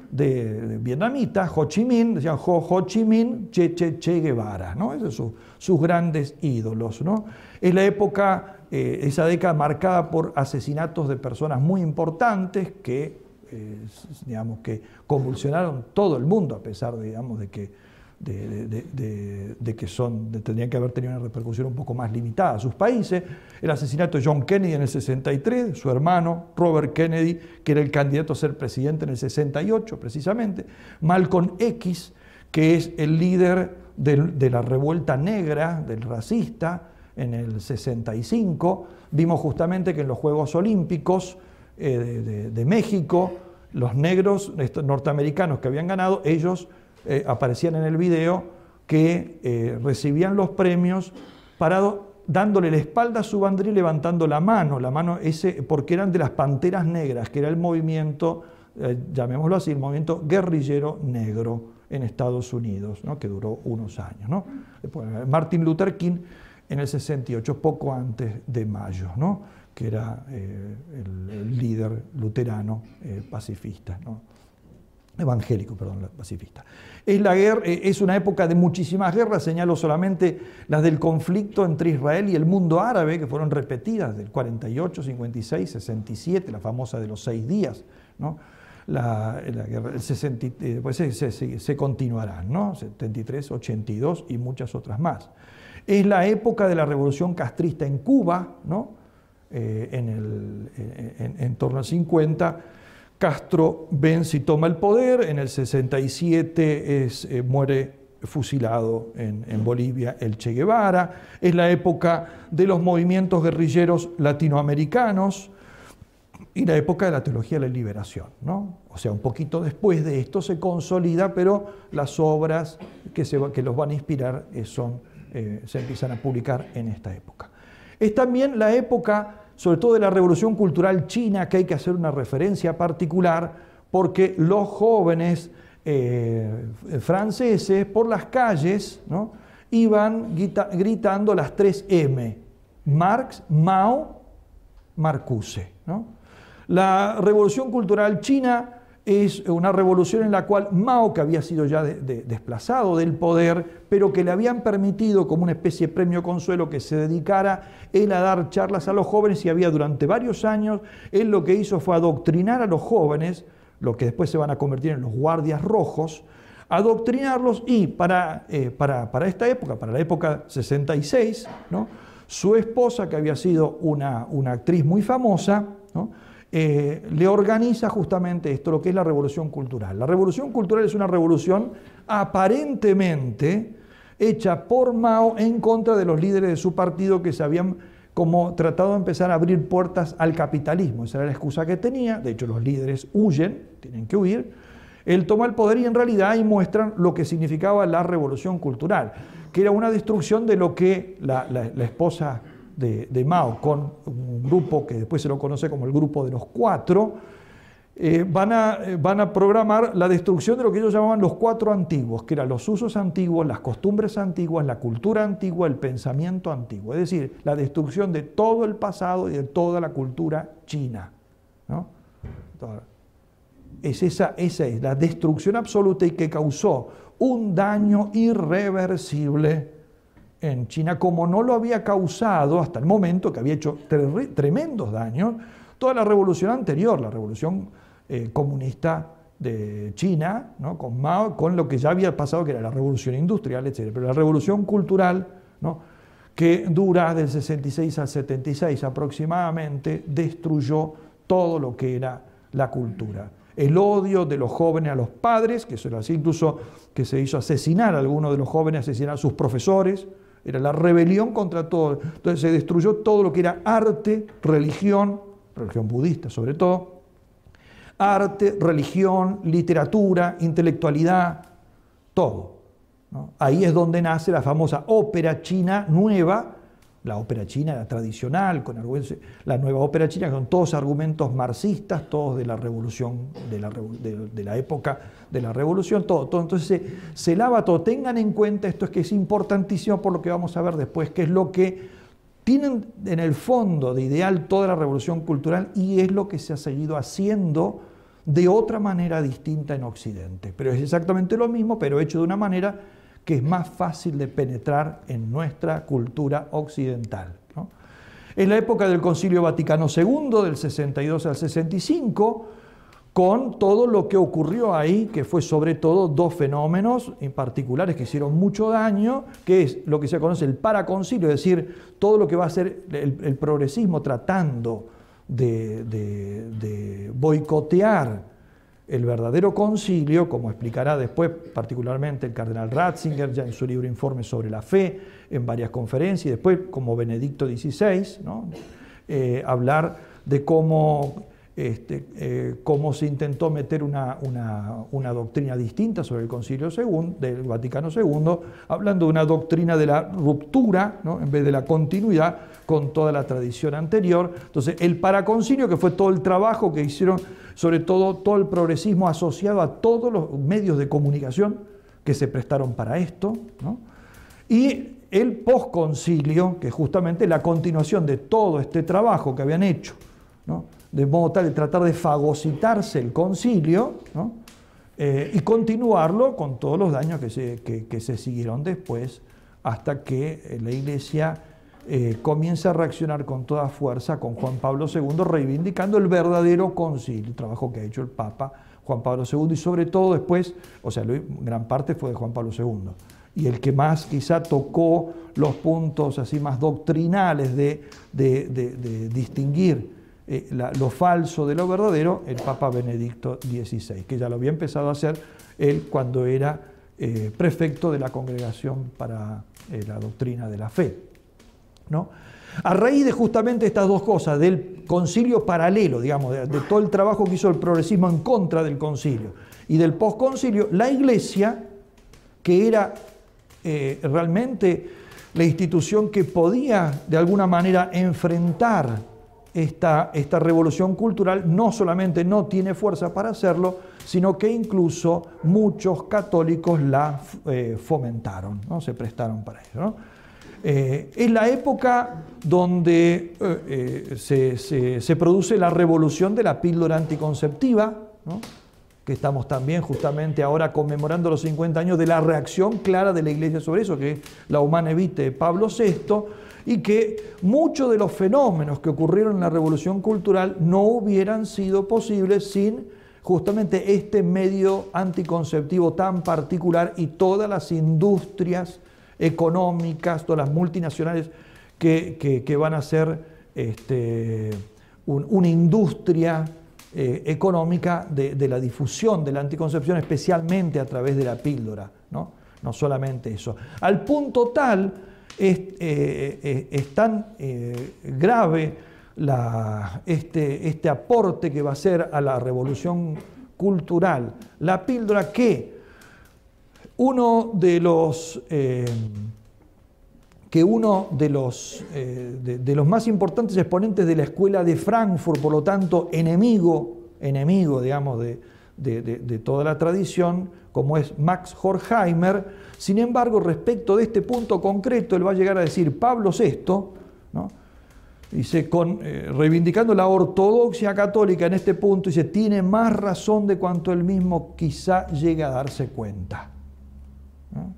de, de vietnamita, Ho Chi Minh, decían Ho, Ho Chi Minh, Che, Che, Che Guevara, ¿no? Esos son sus grandes ídolos, ¿no? Es la época, eh, esa década marcada por asesinatos de personas muy importantes que, eh, digamos, que convulsionaron todo el mundo, a pesar de, digamos, de que De, de, de, de que son, de, tendrían que haber tenido una repercusión un poco más limitada a sus países. El asesinato de John Kennedy en el sesenta y tres, su hermano Robert Kennedy, que era el candidato a ser presidente en el sesenta y ocho precisamente, Malcolm X, que es el líder de, de la revuelta negra, del racista, en el sesenta y cinco. Vimos justamente que en los Juegos Olímpicos eh, de, de, de México, los negros norteamericanos que habían ganado, ellos Eh, aparecían en el video que eh, recibían los premios parado, dándole la espalda a su bandera y levantando la mano, la mano ese, porque eran de las Panteras Negras, que era el movimiento, eh, llamémoslo así, el movimiento guerrillero negro en Estados Unidos, ¿no? Que duró unos años, ¿no? Después, Martin Luther King en el sesenta y ocho, poco antes de Mayo, ¿no? Que era eh, el, el líder luterano eh, pacifista, ¿no? evangélico, perdón, pacifista. Es, la guerra, es una época de muchísimas guerras, señalo solamente las del conflicto entre Israel y el mundo árabe, que fueron repetidas del cuarenta y ocho, cincuenta y seis, sesenta y siete, la famosa de los seis días, ¿no? La, la guerra, el sesenta, pues se, se, se continuarán, ¿no? setenta y tres, ochenta y dos y muchas otras más. Es la época de la revolución castrista en Cuba, ¿no? Eh, en, el, en, en torno al cincuenta, Castro vence y toma el poder, en el sesenta y siete es, eh, muere fusilado en, en Bolivia el Che Guevara, es la época de los movimientos guerrilleros latinoamericanos y la época de la teología de la liberación, ¿no? O sea, un poquito después de esto se consolida, pero las obras que, se, que los van a inspirar eh, son, eh, se empiezan a publicar en esta época. Es también la época, sobre todo de la revolución cultural china, que hay que hacer una referencia particular, porque los jóvenes eh, franceses por las calles, ¿no? iban gritando las tres eme, Marx, Mao, Marcuse, ¿no? La revolución cultural china es una revolución en la cual Mao, que había sido ya de, de, desplazado del poder, pero que le habían permitido como una especie de premio consuelo que se dedicara él a dar charlas a los jóvenes, y había durante varios años, él lo que hizo fue adoctrinar a los jóvenes, lo que después se van a convertir en los guardias rojos, adoctrinarlos, y para, eh, para, para esta época, para la época sesenta y seis, ¿no? Su esposa, que había sido una, una actriz muy famosa, ¿no? Eh, le organiza justamente esto, lo que es la revolución cultural. La revolución cultural es una revolución aparentemente hecha por Mao en contra de los líderes de su partido, que se habían como tratado de empezar a abrir puertas al capitalismo. Esa era la excusa que tenía. De hecho, los líderes huyen, tienen que huir. Él toma el poder y en realidad ahí muestran lo que significaba la revolución cultural, que era una destrucción de lo que la, la, la esposa De, de Mao, con un grupo que después se lo conoce como el grupo de los cuatro, eh, van, a, eh, van a programar la destrucción de lo que ellos llamaban los cuatro antiguos, que eran los usos antiguos, las costumbres antiguas, la cultura antigua, el pensamiento antiguo, es decir, la destrucción de todo el pasado y de toda la cultura china, ¿no? Es esa, esa es la destrucción absoluta, y que causó un daño irreversible en China, como no lo había causado hasta el momento, que había hecho tre tremendos daños, toda la revolución anterior, la revolución eh, comunista de China, ¿no? Con Mao, con lo que ya había pasado, que era la revolución industrial, etcétera. Pero la revolución cultural, ¿no? que dura del sesenta y seis al setenta y seis aproximadamente, destruyó todo lo que era la cultura. El odio de los jóvenes a los padres, que eso era así, incluso que se hizo asesinar a algunos de los jóvenes, asesinar a sus profesores. Era la rebelión contra todo. Entonces se destruyó todo lo que era arte, religión, religión budista sobre todo, arte, religión, literatura, intelectualidad, todo, ¿no? Ahí es donde nace la famosa ópera china nueva, la ópera china la tradicional, con la nueva ópera china, con todos argumentos marxistas, todos de la revolución, de la, de, de la época de la revolución, todo, todo. Entonces se, se lava todo. Tengan en cuenta esto, es que es importantísimo por lo que vamos a ver después, que es lo que tienen en el fondo de ideal toda la revolución cultural, y es lo que se ha seguido haciendo de otra manera distinta en Occidente. Pero es exactamente lo mismo, pero hecho de una manera que es más fácil de penetrar en nuestra cultura occidental, ¿no? Es la época del Concilio Vaticano segundo, del sesenta y dos al sesenta y cinco, con todo lo que ocurrió ahí, que fue sobre todo dos fenómenos en particulares que hicieron mucho daño, que es lo que se conoce el paraconcilio, es decir, todo lo que va a ser el, el progresismo tratando de, de, de boicotear el verdadero concilio, como explicará después particularmente el cardenal Ratzinger ya en su libro Informe sobre la Fe, en varias conferencias, y después como Benedicto dieciséis, ¿no? eh, hablar de cómo, este, eh, cómo se intentó meter una, una, una doctrina distinta sobre el concilio segundo, del Vaticano segundo, hablando de una doctrina de la ruptura, ¿no? En vez de la continuidad con toda la tradición anterior. Entonces, el paraconcilio, que fue todo el trabajo que hicieron, sobre todo todo el progresismo asociado a todos los medios de comunicación que se prestaron para esto, ¿no? Y el posconcilio, que es justamente la continuación de todo este trabajo que habían hecho, ¿no? De modo tal de tratar de fagocitarse el concilio, ¿no? eh, y continuarlo con todos los daños que se, que, que se siguieron después, hasta que la Iglesia Eh, comienza a reaccionar con toda fuerza con Juan Pablo segundo, reivindicando el verdadero concilio, el trabajo que ha hecho el Papa Juan Pablo segundo, y sobre todo después, o sea, gran parte fue de Juan Pablo segundo, y el que más quizá tocó los puntos así más doctrinales de, de, de, de distinguir eh, la, lo falso de lo verdadero, el Papa Benedicto dieciséis, que ya lo había empezado a hacer él cuando era eh, prefecto de la Congregación para eh, la Doctrina de la Fe, ¿no? A raíz de justamente estas dos cosas, del concilio paralelo, digamos, de, de todo el trabajo que hizo el progresismo en contra del concilio y del posconcilio, la Iglesia, que era eh, realmente la institución que podía de alguna manera enfrentar esta, esta revolución cultural, no solamente no tiene fuerza para hacerlo, sino que incluso muchos católicos la eh, fomentaron, ¿no? Se prestaron para ello, ¿no? Eh, es la época donde eh, eh, se, se, se produce la revolución de la píldora anticonceptiva, ¿no? Que estamos también justamente ahora conmemorando los cincuenta años de la reacción clara de la Iglesia sobre eso, que es la Humanae Vitae de Pablo sexto, y que muchos de los fenómenos que ocurrieron en la revolución cultural no hubieran sido posibles sin justamente este medio anticonceptivo tan particular y todas las industrias económicas, todas las multinacionales que, que, que van a ser este, un, una industria eh, económica de, de la difusión de la anticoncepción, especialmente a través de la píldora, ¿no? No solamente eso. Al punto tal es, eh, eh, es tan eh, grave la, este, este aporte que va a hacer a la revolución cultural la píldora, que Uno de los, eh, que uno de los, eh, de, de los más importantes exponentes de la escuela de Frankfurt, por lo tanto enemigo, enemigo digamos, de, de, de, de toda la tradición, como es Max Horkheimer, sin embargo, respecto de este punto concreto, él va a llegar a decir Pablo sexto, ¿no? Dice, con, eh, reivindicando la ortodoxia católica en este punto, dice, tiene más razón de cuanto él mismo quizá llegue a darse cuenta, ¿no?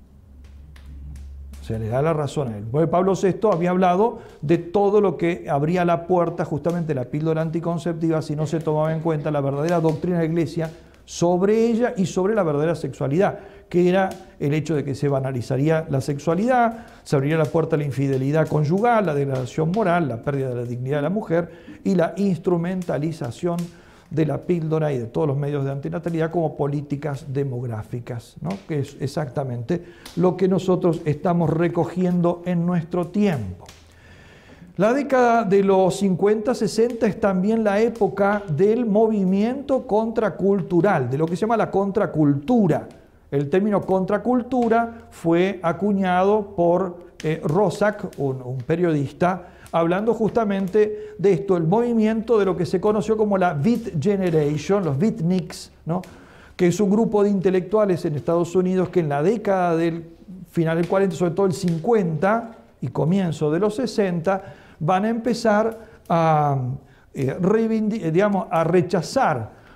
O sea, le da la razón a él. Porque Pablo sexto había hablado de todo lo que abría la puerta, justamente la píldora anticonceptiva, si no se tomaba en cuenta la verdadera doctrina de la Iglesia sobre ella y sobre la verdadera sexualidad, que era el hecho de que se banalizaría la sexualidad, se abriría la puerta a la infidelidad conyugal, la degradación moral, la pérdida de la dignidad de la mujer y la instrumentalización de la píldora y de todos los medios de antinatalidad como políticas demográficas, ¿no? Que es exactamente lo que nosotros estamos recogiendo en nuestro tiempo. La década de los cincuenta sesenta es también la época del movimiento contracultural, de lo que se llama la contracultura. El término contracultura fue acuñado por eh, Roszak, un, un periodista, hablando justamente de esto, el movimiento de lo que se conoció como la Beat Generation, los beatniks, ¿no? Que es un grupo de intelectuales en Estados Unidos que en la década del final del cuarenta, sobre todo el cincuenta y comienzo de los sesenta, van a empezar a, eh, digamos, a rechazar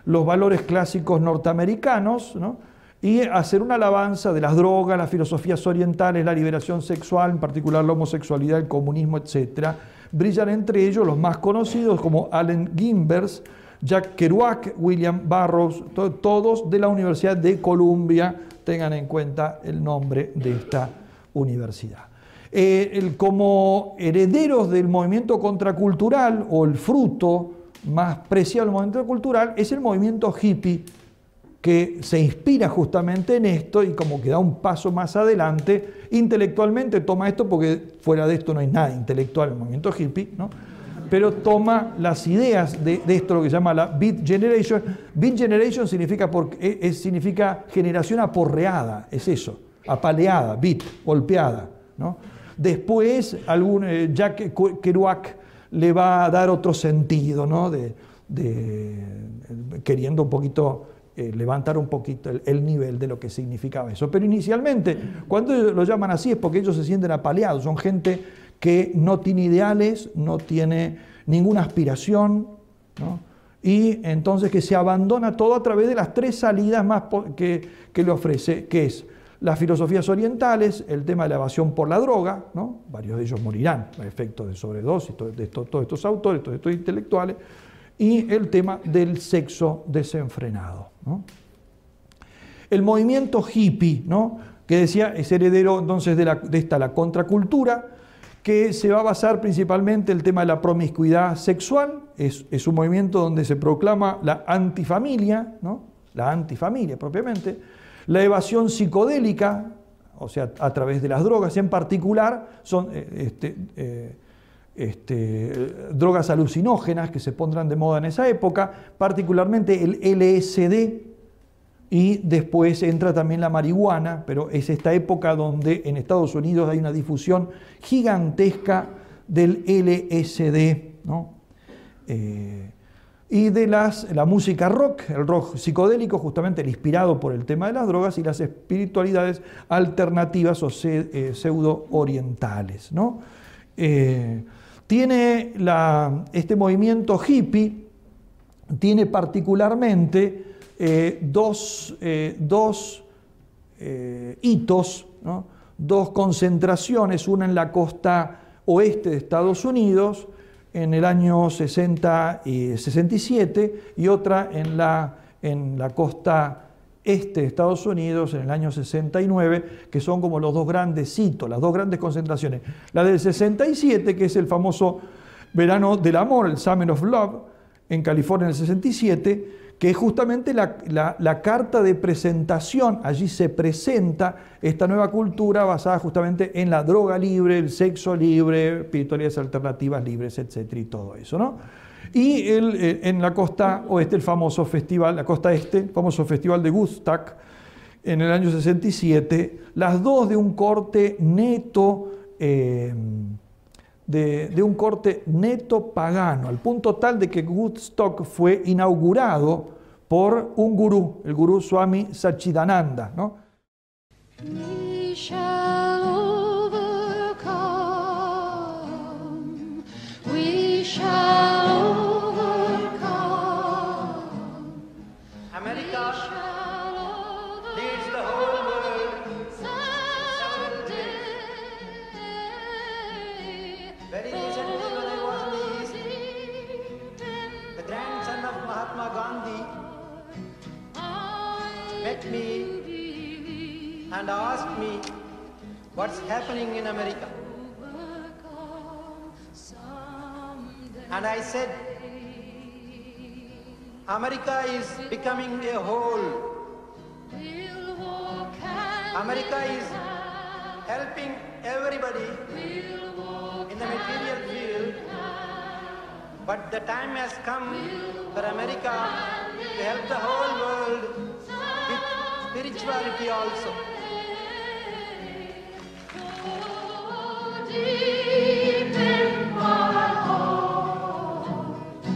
los valores clásicos norteamericanos, ¿no? Y hacer una alabanza de las drogas, las filosofías orientales, la liberación sexual, en particular la homosexualidad, el comunismo, etcétera. Brillan entre ellos los más conocidos como Allen Ginsberg, Jack Kerouac, William Burroughs, to todos de la Universidad de Columbia. Tengan en cuenta el nombre de esta universidad. Eh, el, como herederos del movimiento contracultural, o el fruto más preciado del movimiento cultural, es el movimiento hippie, que se inspira justamente en esto y como que da un paso más adelante, intelectualmente toma esto, porque fuera de esto no hay nada intelectual en el movimiento hippie, ¿no? Pero toma las ideas de, de esto, lo que se llama la Beat Generation. Beat Generation significa, por, es, significa generación aporreada, es eso, apaleada, beat, golpeada, ¿no? Después algún, eh, Jack Kerouac le va a dar otro sentido, ¿no? de, de, queriendo un poquito eh, levantar un poquito el, el nivel de lo que significaba eso. Pero inicialmente, cuando lo llaman así es porque ellos se sienten apaleados, son gente que no tiene ideales, no tiene ninguna aspiración, ¿no? Y entonces que se abandona todo a través de las tres salidas más que, que le ofrece, que es las filosofías orientales, el tema de la evasión por la droga, ¿no? Varios de ellos morirán a efectos de sobredosis, de esto, todos estos autores, todos estos intelectuales, y el tema del sexo desenfrenado, ¿no? El movimiento hippie, ¿no? Que decía, es heredero entonces de, la, de esta la contracultura, que se va a basar principalmente en el tema de la promiscuidad sexual. Es, es un movimiento donde se proclama la antifamilia, ¿no? La antifamilia propiamente, la evasión psicodélica, o sea, a través de las drogas, en particular son este, eh, este, drogas alucinógenas que se pondrán de moda en esa época, particularmente el L S D, y después entra también la marihuana, pero es esta época donde en Estados Unidos hay una difusión gigantesca del L S D, ¿no? Eh, y de las, la música rock, el rock psicodélico, justamente el inspirado por el tema de las drogas, y las espiritualidades alternativas o eh, pseudo-orientales, ¿no? Eh, tiene la, este movimiento hippie, tiene particularmente eh, dos, eh, dos eh, hitos, ¿no? Dos concentraciones, una en la costa oeste de Estados Unidos, en el año sesenta y sesenta y siete, y otra en la, en la costa este de Estados Unidos en el año sesenta y nueve, que son como los dos grandes hitos, las dos grandes concentraciones. La del sesenta y siete, que es el famoso Verano del Amor, el Summer of Love, en California en el sesenta y siete, que es justamente la, la, la carta de presentación. Allí se presenta esta nueva cultura basada justamente en la droga libre, el sexo libre, espiritualidades alternativas libres, etcétera, y todo eso, ¿no? Y el, en la costa oeste, el famoso festival, la costa este, el famoso festival de Woodstock, en el año sesenta y siete, las dos de un corte neto, eh, de, de un corte neto pagano, al punto tal de que Woodstock fue inaugurado por un gurú, el gurú Swami Satchidananda, ¿no? We shall overcome. We shall overcome. America leads the whole world. Someday. Very recently when I was in the East, the grandson of Mahatma Gandhi met me and asked me what's happening in America. And I said, America is becoming a whole. America is helping everybody in the material field, but the time has come for America to help the whole world with spirituality also. Deep in my heart,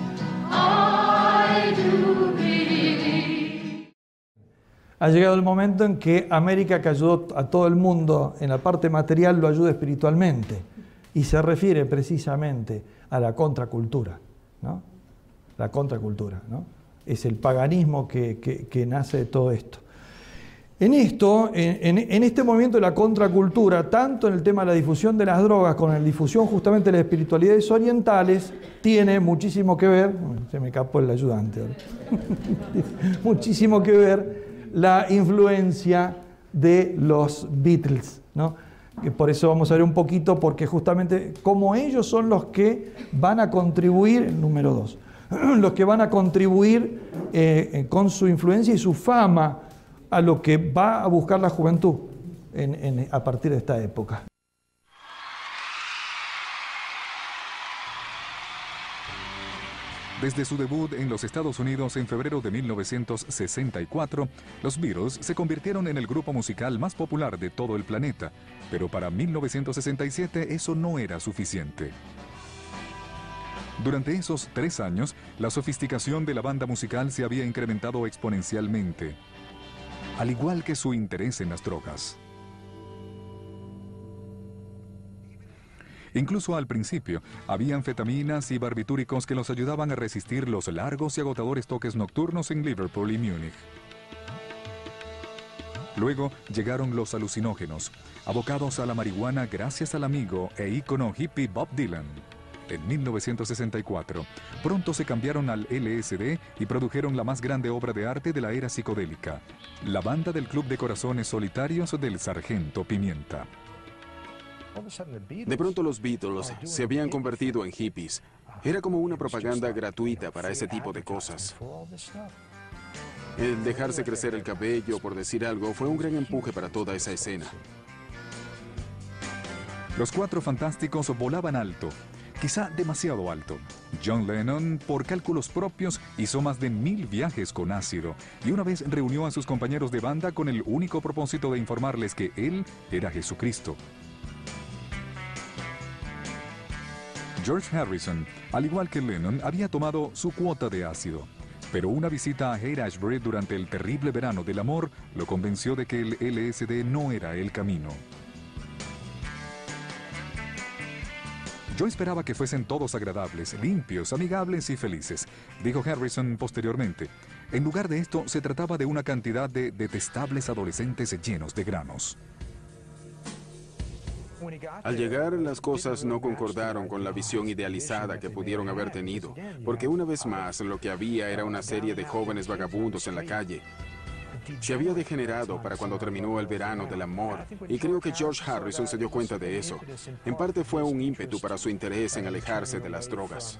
I do believe. Ha llegado el momento en que América, que ayudó a todo el mundo en la parte material, lo ayuda espiritualmente. Y se refiere precisamente a la contracultura, ¿no? La contracultura, ¿no? es el paganismo que, que, que nace de todo esto. En esto, en, en este movimiento de la contracultura, tanto en el tema de la difusión de las drogas como en la difusión justamente de las espiritualidades orientales, tiene muchísimo que ver, se me escapó el ayudante ahora, muchísimo que ver la influencia de los Beatles, ¿no? Que por eso vamos a ver un poquito, porque justamente como ellos son los que van a contribuir, el número dos, los que van a contribuir eh, con su influencia y su fama a lo que va a buscar la juventud en, en, a partir de esta época. Desde su debut en los Estados Unidos en febrero de mil novecientos sesenta y cuatro, los Beatles se convirtieron en el grupo musical más popular de todo el planeta, pero para mil novecientos sesenta y siete eso no era suficiente. Durante esos tres años, la sofisticación de la banda musical se había incrementado exponencialmente, al igual que su interés en las drogas. Incluso al principio, había anfetaminas y barbitúricos que los ayudaban a resistir los largos y agotadores toques nocturnos en Liverpool y Múnich. Luego llegaron los alucinógenos, abocados a la marihuana gracias al amigo e ícono hippie Bob Dylan. En mil novecientos sesenta y cuatro, pronto se cambiaron al L S D y produjeron la más grande obra de arte de la era psicodélica, la banda del Club de Corazones Solitarios del Sargento Pimienta. De pronto los Beatles se habían convertido en hippies. Era como una propaganda gratuita para ese tipo de cosas. El dejarse crecer el cabello, por decir algo, fue un gran empuje para toda esa escena. Los Cuatro Fantásticos volaban alto, quizá demasiado alto. John Lennon, por cálculos propios, hizo más de mil viajes con ácido y una vez reunió a sus compañeros de banda con el único propósito de informarles que él era Jesucristo. George Harrison, al igual que Lennon, había tomado su cuota de ácido, pero una visita a Haight-Ashbury durante el terrible verano del amor lo convenció de que el L S D no era el camino. Yo esperaba que fuesen todos agradables, limpios, amigables y felices, dijo Harrison posteriormente. En lugar de esto, se trataba de una cantidad de detestables adolescentes llenos de granos. Al llegar, las cosas no concordaron con la visión idealizada que pudieron haber tenido, porque una vez más lo que había era una serie de jóvenes vagabundos en la calle. Se había degenerado para cuando terminó el verano del amor, y creo que George Harrison se dio cuenta de eso. En parte fue un ímpetu para su interés en alejarse de las drogas.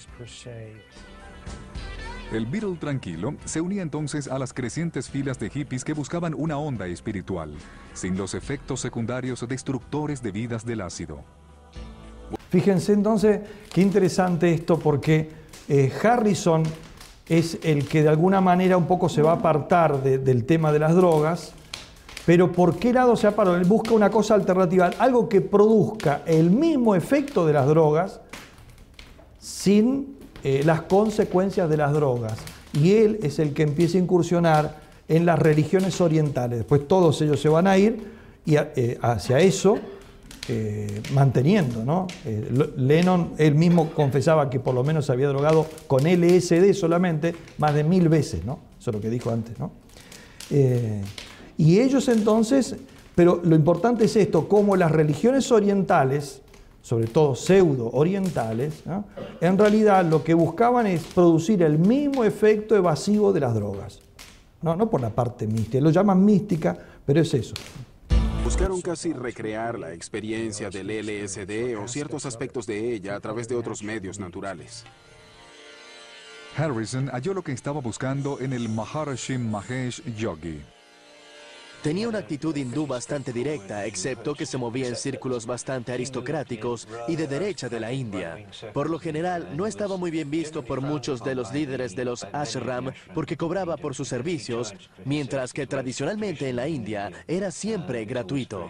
El Beatle tranquilo se unía entonces a las crecientes filas de hippies que buscaban una onda espiritual, sin los efectos secundarios destructores de vidas del ácido. Fíjense entonces qué interesante esto, porque eh, Harrison es el que de alguna manera un poco se va a apartar de, del tema de las drogas, pero ¿por qué lado se aparta? Él busca una cosa alternativa, algo que produzca el mismo efecto de las drogas sin eh, las consecuencias de las drogas. Y él es el que empieza a incursionar en las religiones orientales. Después todos ellos se van a ir y a, eh, hacia eso, eh, manteniendo, ¿no? Eh, Lennon, él mismo confesaba que por lo menos se había drogado con L S D solamente más de mil veces, ¿no? Eso es lo que dijo antes, ¿no? Eh, y ellos entonces, pero lo importante es esto, como las religiones orientales, sobre todo pseudo-orientales, ¿no? En realidad lo que buscaban es producir el mismo efecto evasivo de las drogas. No, no por la parte mística, lo llaman mística, pero es eso. Buscaron casi recrear la experiencia del L S D o ciertos aspectos de ella a través de otros medios naturales. Harrison halló lo que estaba buscando en el Maharishi Mahesh Yogi. Tenía una actitud hindú bastante directa, excepto que se movía en círculos bastante aristocráticos y de derecha de la India. Por lo general, no estaba muy bien visto por muchos de los líderes de los ashram porque cobraba por sus servicios, mientras que tradicionalmente en la India era siempre gratuito.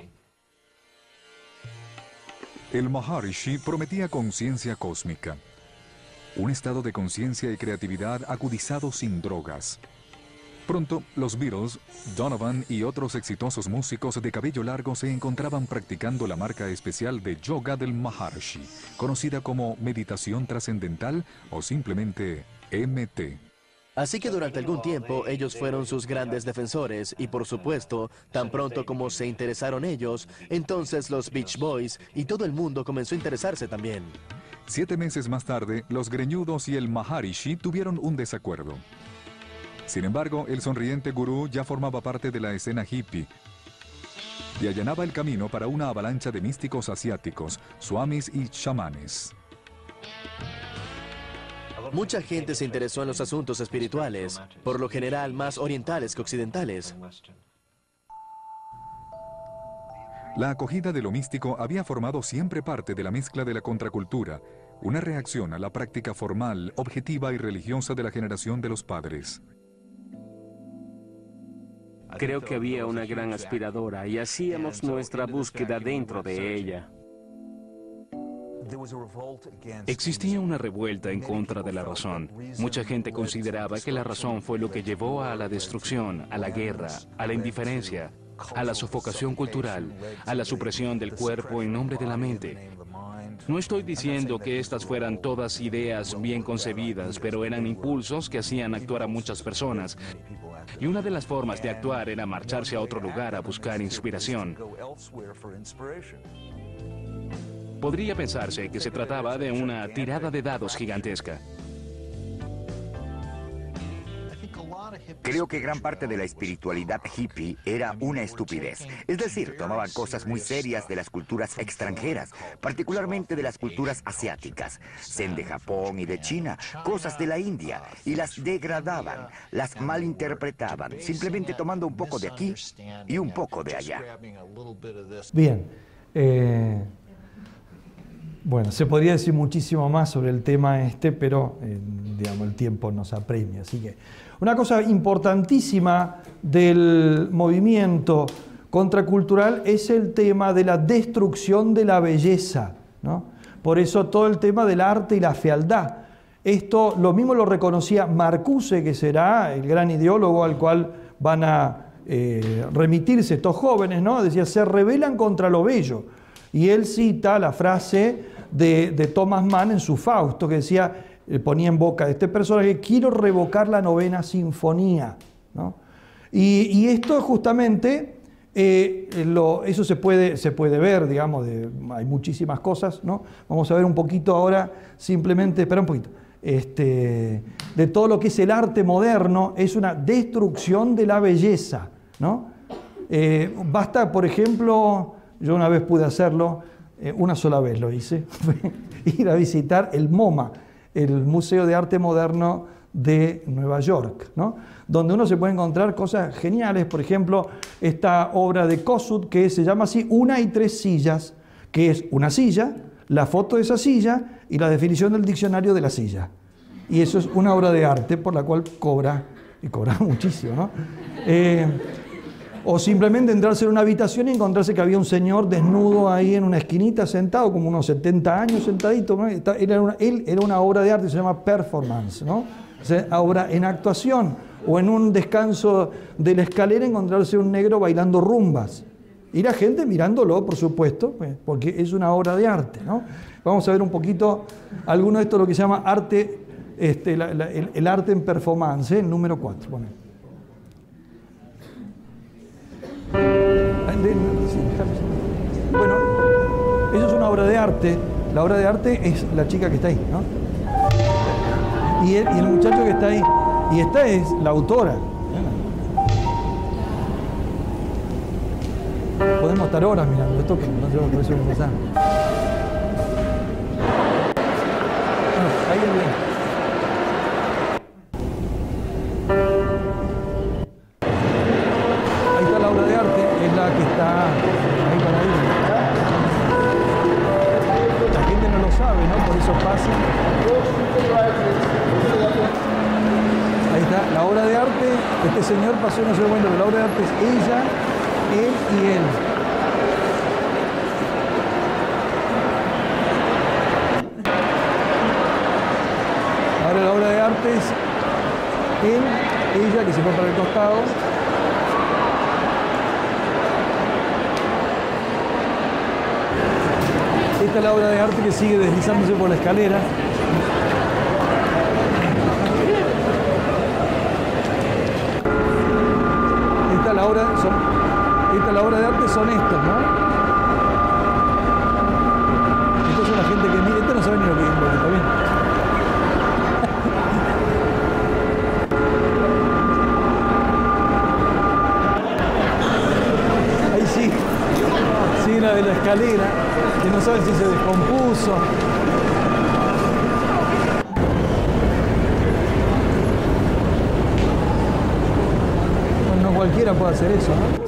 El Maharishi prometía conciencia cósmica, un estado de conciencia y creatividad agudizado sin drogas. Pronto, los Beatles, Donovan y otros exitosos músicos de cabello largo se encontraban practicando la marca especial de yoga del Maharishi, conocida como meditación trascendental o simplemente M T. Así que durante algún tiempo ellos fueron sus grandes defensores y por supuesto, tan pronto como se interesaron ellos, entonces los Beach Boys y todo el mundo comenzó a interesarse también. Siete meses más tarde, los greñudos y el Maharishi tuvieron un desacuerdo. Sin embargo, el sonriente gurú ya formaba parte de la escena hippie y allanaba el camino para una avalancha de místicos asiáticos, swamis y chamanes. Mucha gente se interesó en los asuntos espirituales, por lo general más orientales que occidentales. La acogida de lo místico había formado siempre parte de la mezcla de la contracultura, una reacción a la práctica formal, objetiva y religiosa de la generación de los padres. Creo que había una gran aspiradora y hacíamos nuestra búsqueda dentro de ella. Existía una revuelta en contra de la razón. Mucha gente consideraba que la razón fue lo que llevó a la destrucción, a la guerra, a la indiferencia, a la sofocación cultural, a la supresión del cuerpo en nombre de la mente. No estoy diciendo que estas fueran todas ideas bien concebidas, pero eran impulsos que hacían actuar a muchas personas. Y una de las formas de actuar era marcharse a otro lugar a buscar inspiración. Podría pensarse que se trataba de una tirada de dados gigantesca. Creo que gran parte de la espiritualidad hippie era una estupidez. Es decir, tomaban cosas muy serias de las culturas extranjeras, particularmente de las culturas asiáticas, zen de Japón y de China, cosas de la India, y las degradaban, las malinterpretaban, simplemente tomando un poco de aquí y un poco de allá. Bien. Eh... Bueno, se podría decir muchísimo más sobre el tema este, pero eh, digamos, el tiempo nos apremia. Así que una cosa importantísima del movimiento contracultural es el tema de la destrucción de la belleza, ¿no? Por eso todo el tema del arte y la fealdad. Esto lo mismo lo reconocía Marcuse, que será el gran ideólogo al cual van a eh, remitirse estos jóvenes, ¿no? Decía, se rebelan contra lo bello. Y él cita la frase de, de Thomas Mann en su Fausto, que decía, eh, ponía en boca de este personaje, quiero revocar la novena sinfonía, ¿no? Y, y esto justamente, eh, lo, eso se puede, se puede ver, digamos, de, hay muchísimas cosas, ¿no? Vamos a ver un poquito ahora, simplemente, espera un poquito, este, de todo lo que es el arte moderno, es una destrucción de la belleza, ¿no? Eh, basta, por ejemplo... Yo una vez pude hacerlo, eh, una sola vez lo hice, ir a visitar el MoMA, el Museo de Arte Moderno de Nueva York, ¿no? Donde uno se puede encontrar cosas geniales, por ejemplo, esta obra de Kossuth que se llama así, Una y tres sillas, que es una silla, la foto de esa silla y la definición del diccionario de la silla. Y eso es una obra de arte por la cual cobra, y cobra muchísimo, ¿no? Eh, O simplemente entrarse en una habitación y encontrarse que había un señor desnudo ahí en una esquinita sentado, como unos setenta años sentadito, ¿no? Él era una, él era una obra de arte, se llama performance, ¿no? O sea, obra en actuación. O en un descanso de la escalera encontrarse un negro bailando rumbas. Y la gente mirándolo, por supuesto, porque es una obra de arte, ¿no? Vamos a ver un poquito alguno de esto, lo que se llama arte, este, la, la, el, el arte en performance, ¿eh? El número cuatro. Bueno. Bueno, eso es una obra de arte. La obra de arte es la chica que está ahí, ¿no? Y el, y el muchacho que está ahí. Y esta es la autora. Podemos estar horas mirando esto, pero no sé por eso empezar. Ahí es bien. Que está ahí para ahí. La gente no lo sabe, ¿no? Por eso pasa. Ahí está, la obra de arte, este señor pasó, no sé cuándo, pero la obra de arte es ella, él y él. Ahora la obra de arte es él, ella, que se fue para el costado. Esta es la obra de arte que sigue deslizándose por la escalera. la obra, son, esta es la obra de arte, son estos, ¿no? Estos son la gente que mira, este no sabe ni lo que es, ¿está bien? Ahí sí, sí, la de la escalera, que no saben si se descompuso. Cualquiera puede hacer eso, ¿no?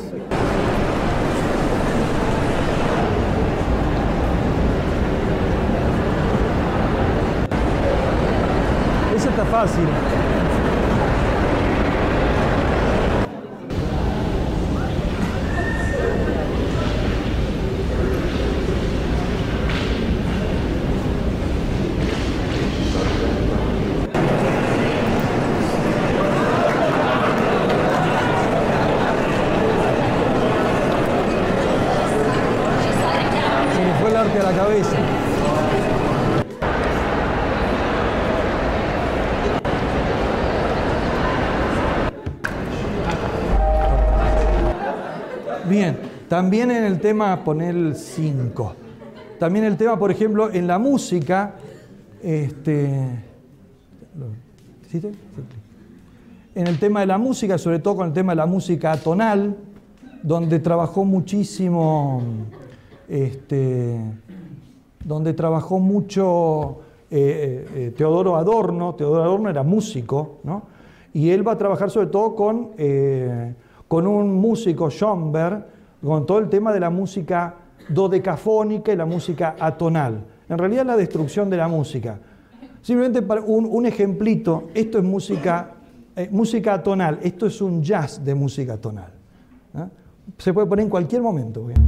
Eso está fácil. A la cabeza. Bien, también en el tema, poner el cinco. También el tema, por ejemplo, en la música, este, ¿sí? En el tema de la música, sobre todo con el tema de la música atonal, donde trabajó muchísimo, este, donde trabajó mucho eh, eh, Teodoro Adorno. Teodoro Adorno era músico, ¿no? Y él va a trabajar sobre todo con, eh, con un músico, Schoenberg, con todo el tema de la música dodecafónica y la música atonal. En realidad la destrucción de la música. Simplemente para un, un ejemplito, esto es música, eh, música atonal, esto es un jazz de música atonal, ¿eh? Se puede poner en cualquier momento. Bien.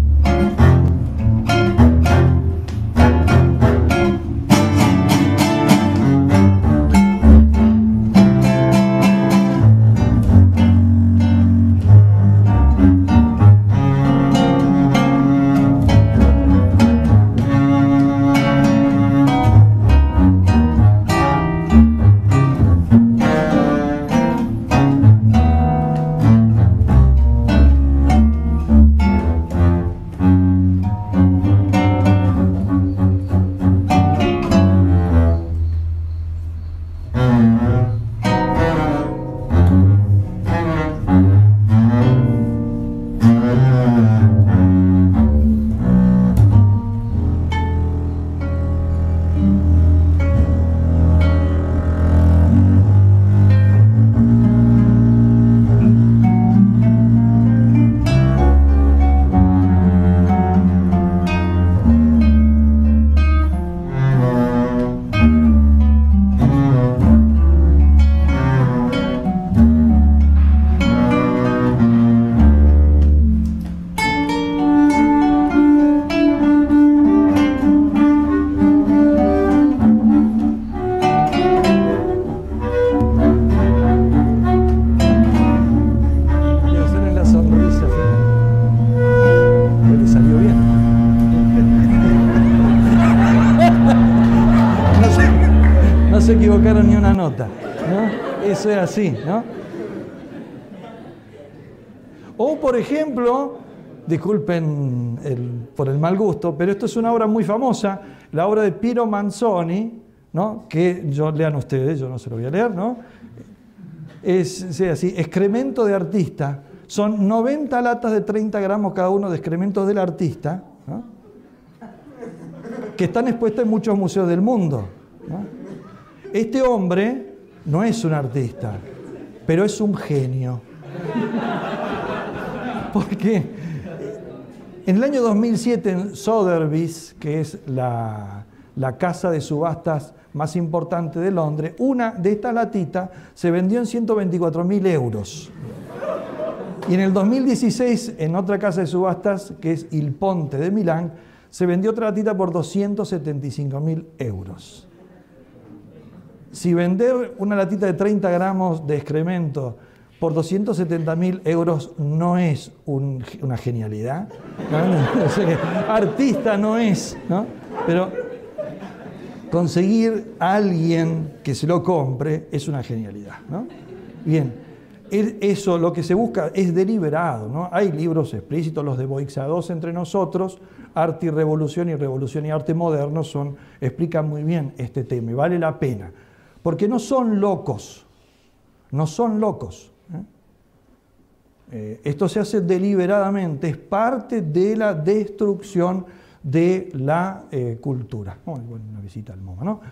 Se equivocaron ni una nota, ¿no? Eso es así, ¿no? O, por ejemplo, disculpen el, por el mal gusto, pero esto es una obra muy famosa, la obra de Piero Manzoni, ¿no? Que yo, lean ustedes, yo no se lo voy a leer, ¿no? Es, es así, excremento de artista. Son noventa latas de treinta gramos cada uno de excrementos del artista, ¿no? Que están expuestas en muchos museos del mundo, ¿no? Este hombre no es un artista, pero es un genio. Porque en el año dos mil siete en Sotheby's, que es la, la casa de subastas más importante de Londres, una de estas latitas se vendió en ciento veinticuatro mil euros. Y en el dos mil dieciséis, en otra casa de subastas, que es Il Ponte de Milán, se vendió otra latita por doscientos setenta y cinco mil euros. Si vender una latita de treinta gramos de excremento por doscientos setenta mil euros no es un, una genialidad, ¿no? O sea que artista no es, ¿no? Pero conseguir a alguien que se lo compre es una genialidad, ¿no? Bien, eso, lo que se busca es deliberado, ¿no? Hay libros explícitos, los de Boixados entre nosotros, Arte y Revolución y Revolución y Arte Moderno, son, explican muy bien este tema y vale la pena, porque no son locos, no son locos. ¿eh? Eh, esto se hace deliberadamente, es parte de la destrucción de la eh, cultura. Oh, bueno, una visita al MoMA, ¿no?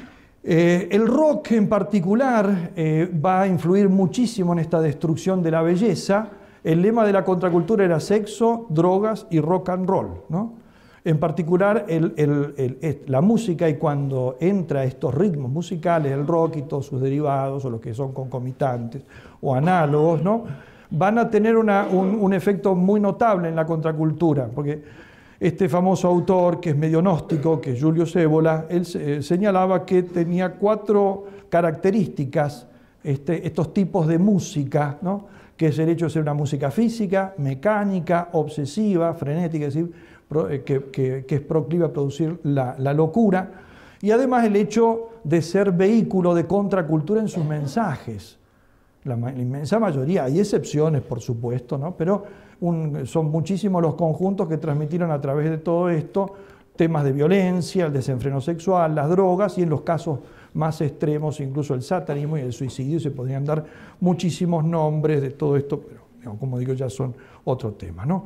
Eh, el rock en particular eh, va a influir muchísimo en esta destrucción de la belleza. El lema de la contracultura era sexo, drogas y rock and roll, ¿no? En particular el, el, el, el, la música, y cuando entra estos ritmos musicales, el rock y todos sus derivados, o los que son concomitantes o análogos, ¿no? Van a tener una, un, un efecto muy notable en la contracultura, porque este famoso autor, que es medio gnóstico, que es Julius Evola, él eh, señalaba que tenía cuatro características, este, estos tipos de música, ¿no? Que es el hecho de ser una música física, mecánica, obsesiva, frenética, es decir, pro, eh, que, que, que es proclive a producir la, la locura, y además el hecho de ser vehículo de contracultura en sus mensajes. La, la inmensa mayoría, hay excepciones por supuesto, ¿no? Pero un, son muchísimos los conjuntos que transmitieron a través de todo esto temas de violencia, el desenfreno sexual, las drogas y en los casos más extremos incluso el satanismo y el suicidio. Se podrían dar muchísimos nombres de todo esto, pero digamos, como digo, ya son otro tema, ¿no?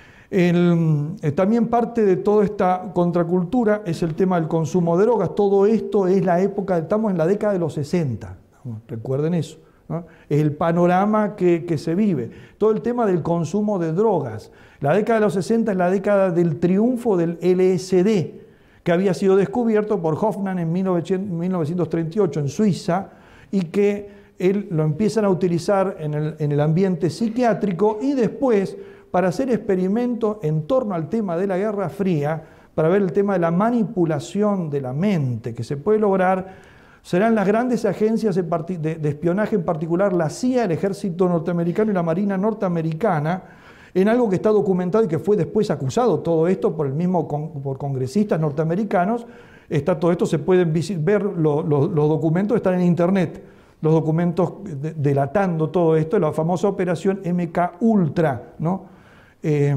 El, eh, también parte de toda esta contracultura es el tema del consumo de drogas. Todo esto es la época, estamos en la década de los sesenta, ¿no? Recuerden eso, ¿no? Es el panorama que, que se vive. Todo el tema del consumo de drogas. La década de los sesenta es la década del triunfo del L S D, que había sido descubierto por Hoffman en mil novecientos treinta y ocho en Suiza, y que él lo empiezan a utilizar en el, en el ambiente psiquiátrico y después para hacer experimentos en torno al tema de la Guerra Fría, para ver el tema de la manipulación de la mente que se puede lograr. Serán las grandes agencias de espionaje, en particular la C I A, el Ejército Norteamericano y la Marina Norteamericana, en algo que está documentado y que fue después acusado, todo esto por el mismo por congresistas norteamericanos. Está, todo esto se pueden ver, lo, lo, los documentos están en internet, los documentos de, delatando todo esto, la famosa operación M K Ultra, ¿no? Eh,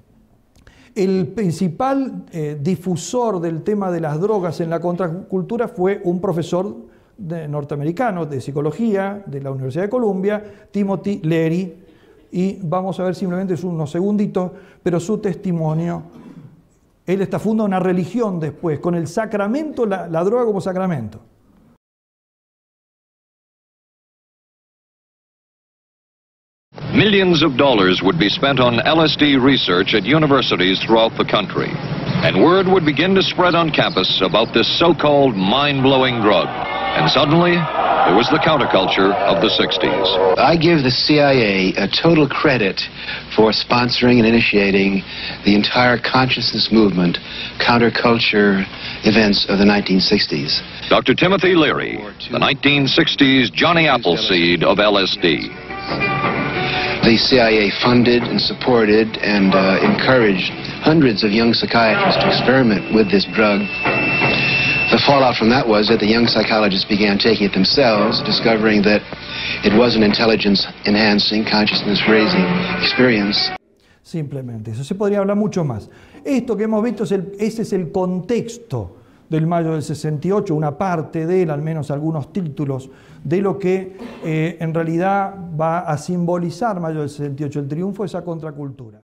El principal eh, difusor del tema de las drogas en la contracultura fue un profesor de, norteamericano de psicología de la Universidad de Columbia, Timothy Leary, y vamos a ver simplemente unos segunditos, pero su testimonio. Él está funda una religión después, con el sacramento, la, la droga como sacramento. Millions of dollars would be spent on L S D research at universities throughout the country, and word would begin to spread on campus about this so-called mind-blowing drug. And suddenly, there was the counterculture of the sixties. I give the C I A a total credit for sponsoring and initiating the entire consciousness movement, counterculture events of the nineteen sixties. Doctor Timothy Leary, the nineteen sixties Johnny Appleseed of L S D. The C I A funded and supported and uh, encouraged hundreds of young psychiatrists to experiment with this drug. The fallout from that was that the young psychologists began taking it themselves, discovering that it was an intelligence-enhancing, consciousness-raising experience. Simplemente, eso se podría hablar mucho más. Esto que hemos visto, es el, ese es el contexto del mayo del sesenta y ocho, una parte de él, al menos algunos títulos, de lo que eh, en realidad va a simbolizar mayo del sesenta y ocho, el triunfo de esa contracultura.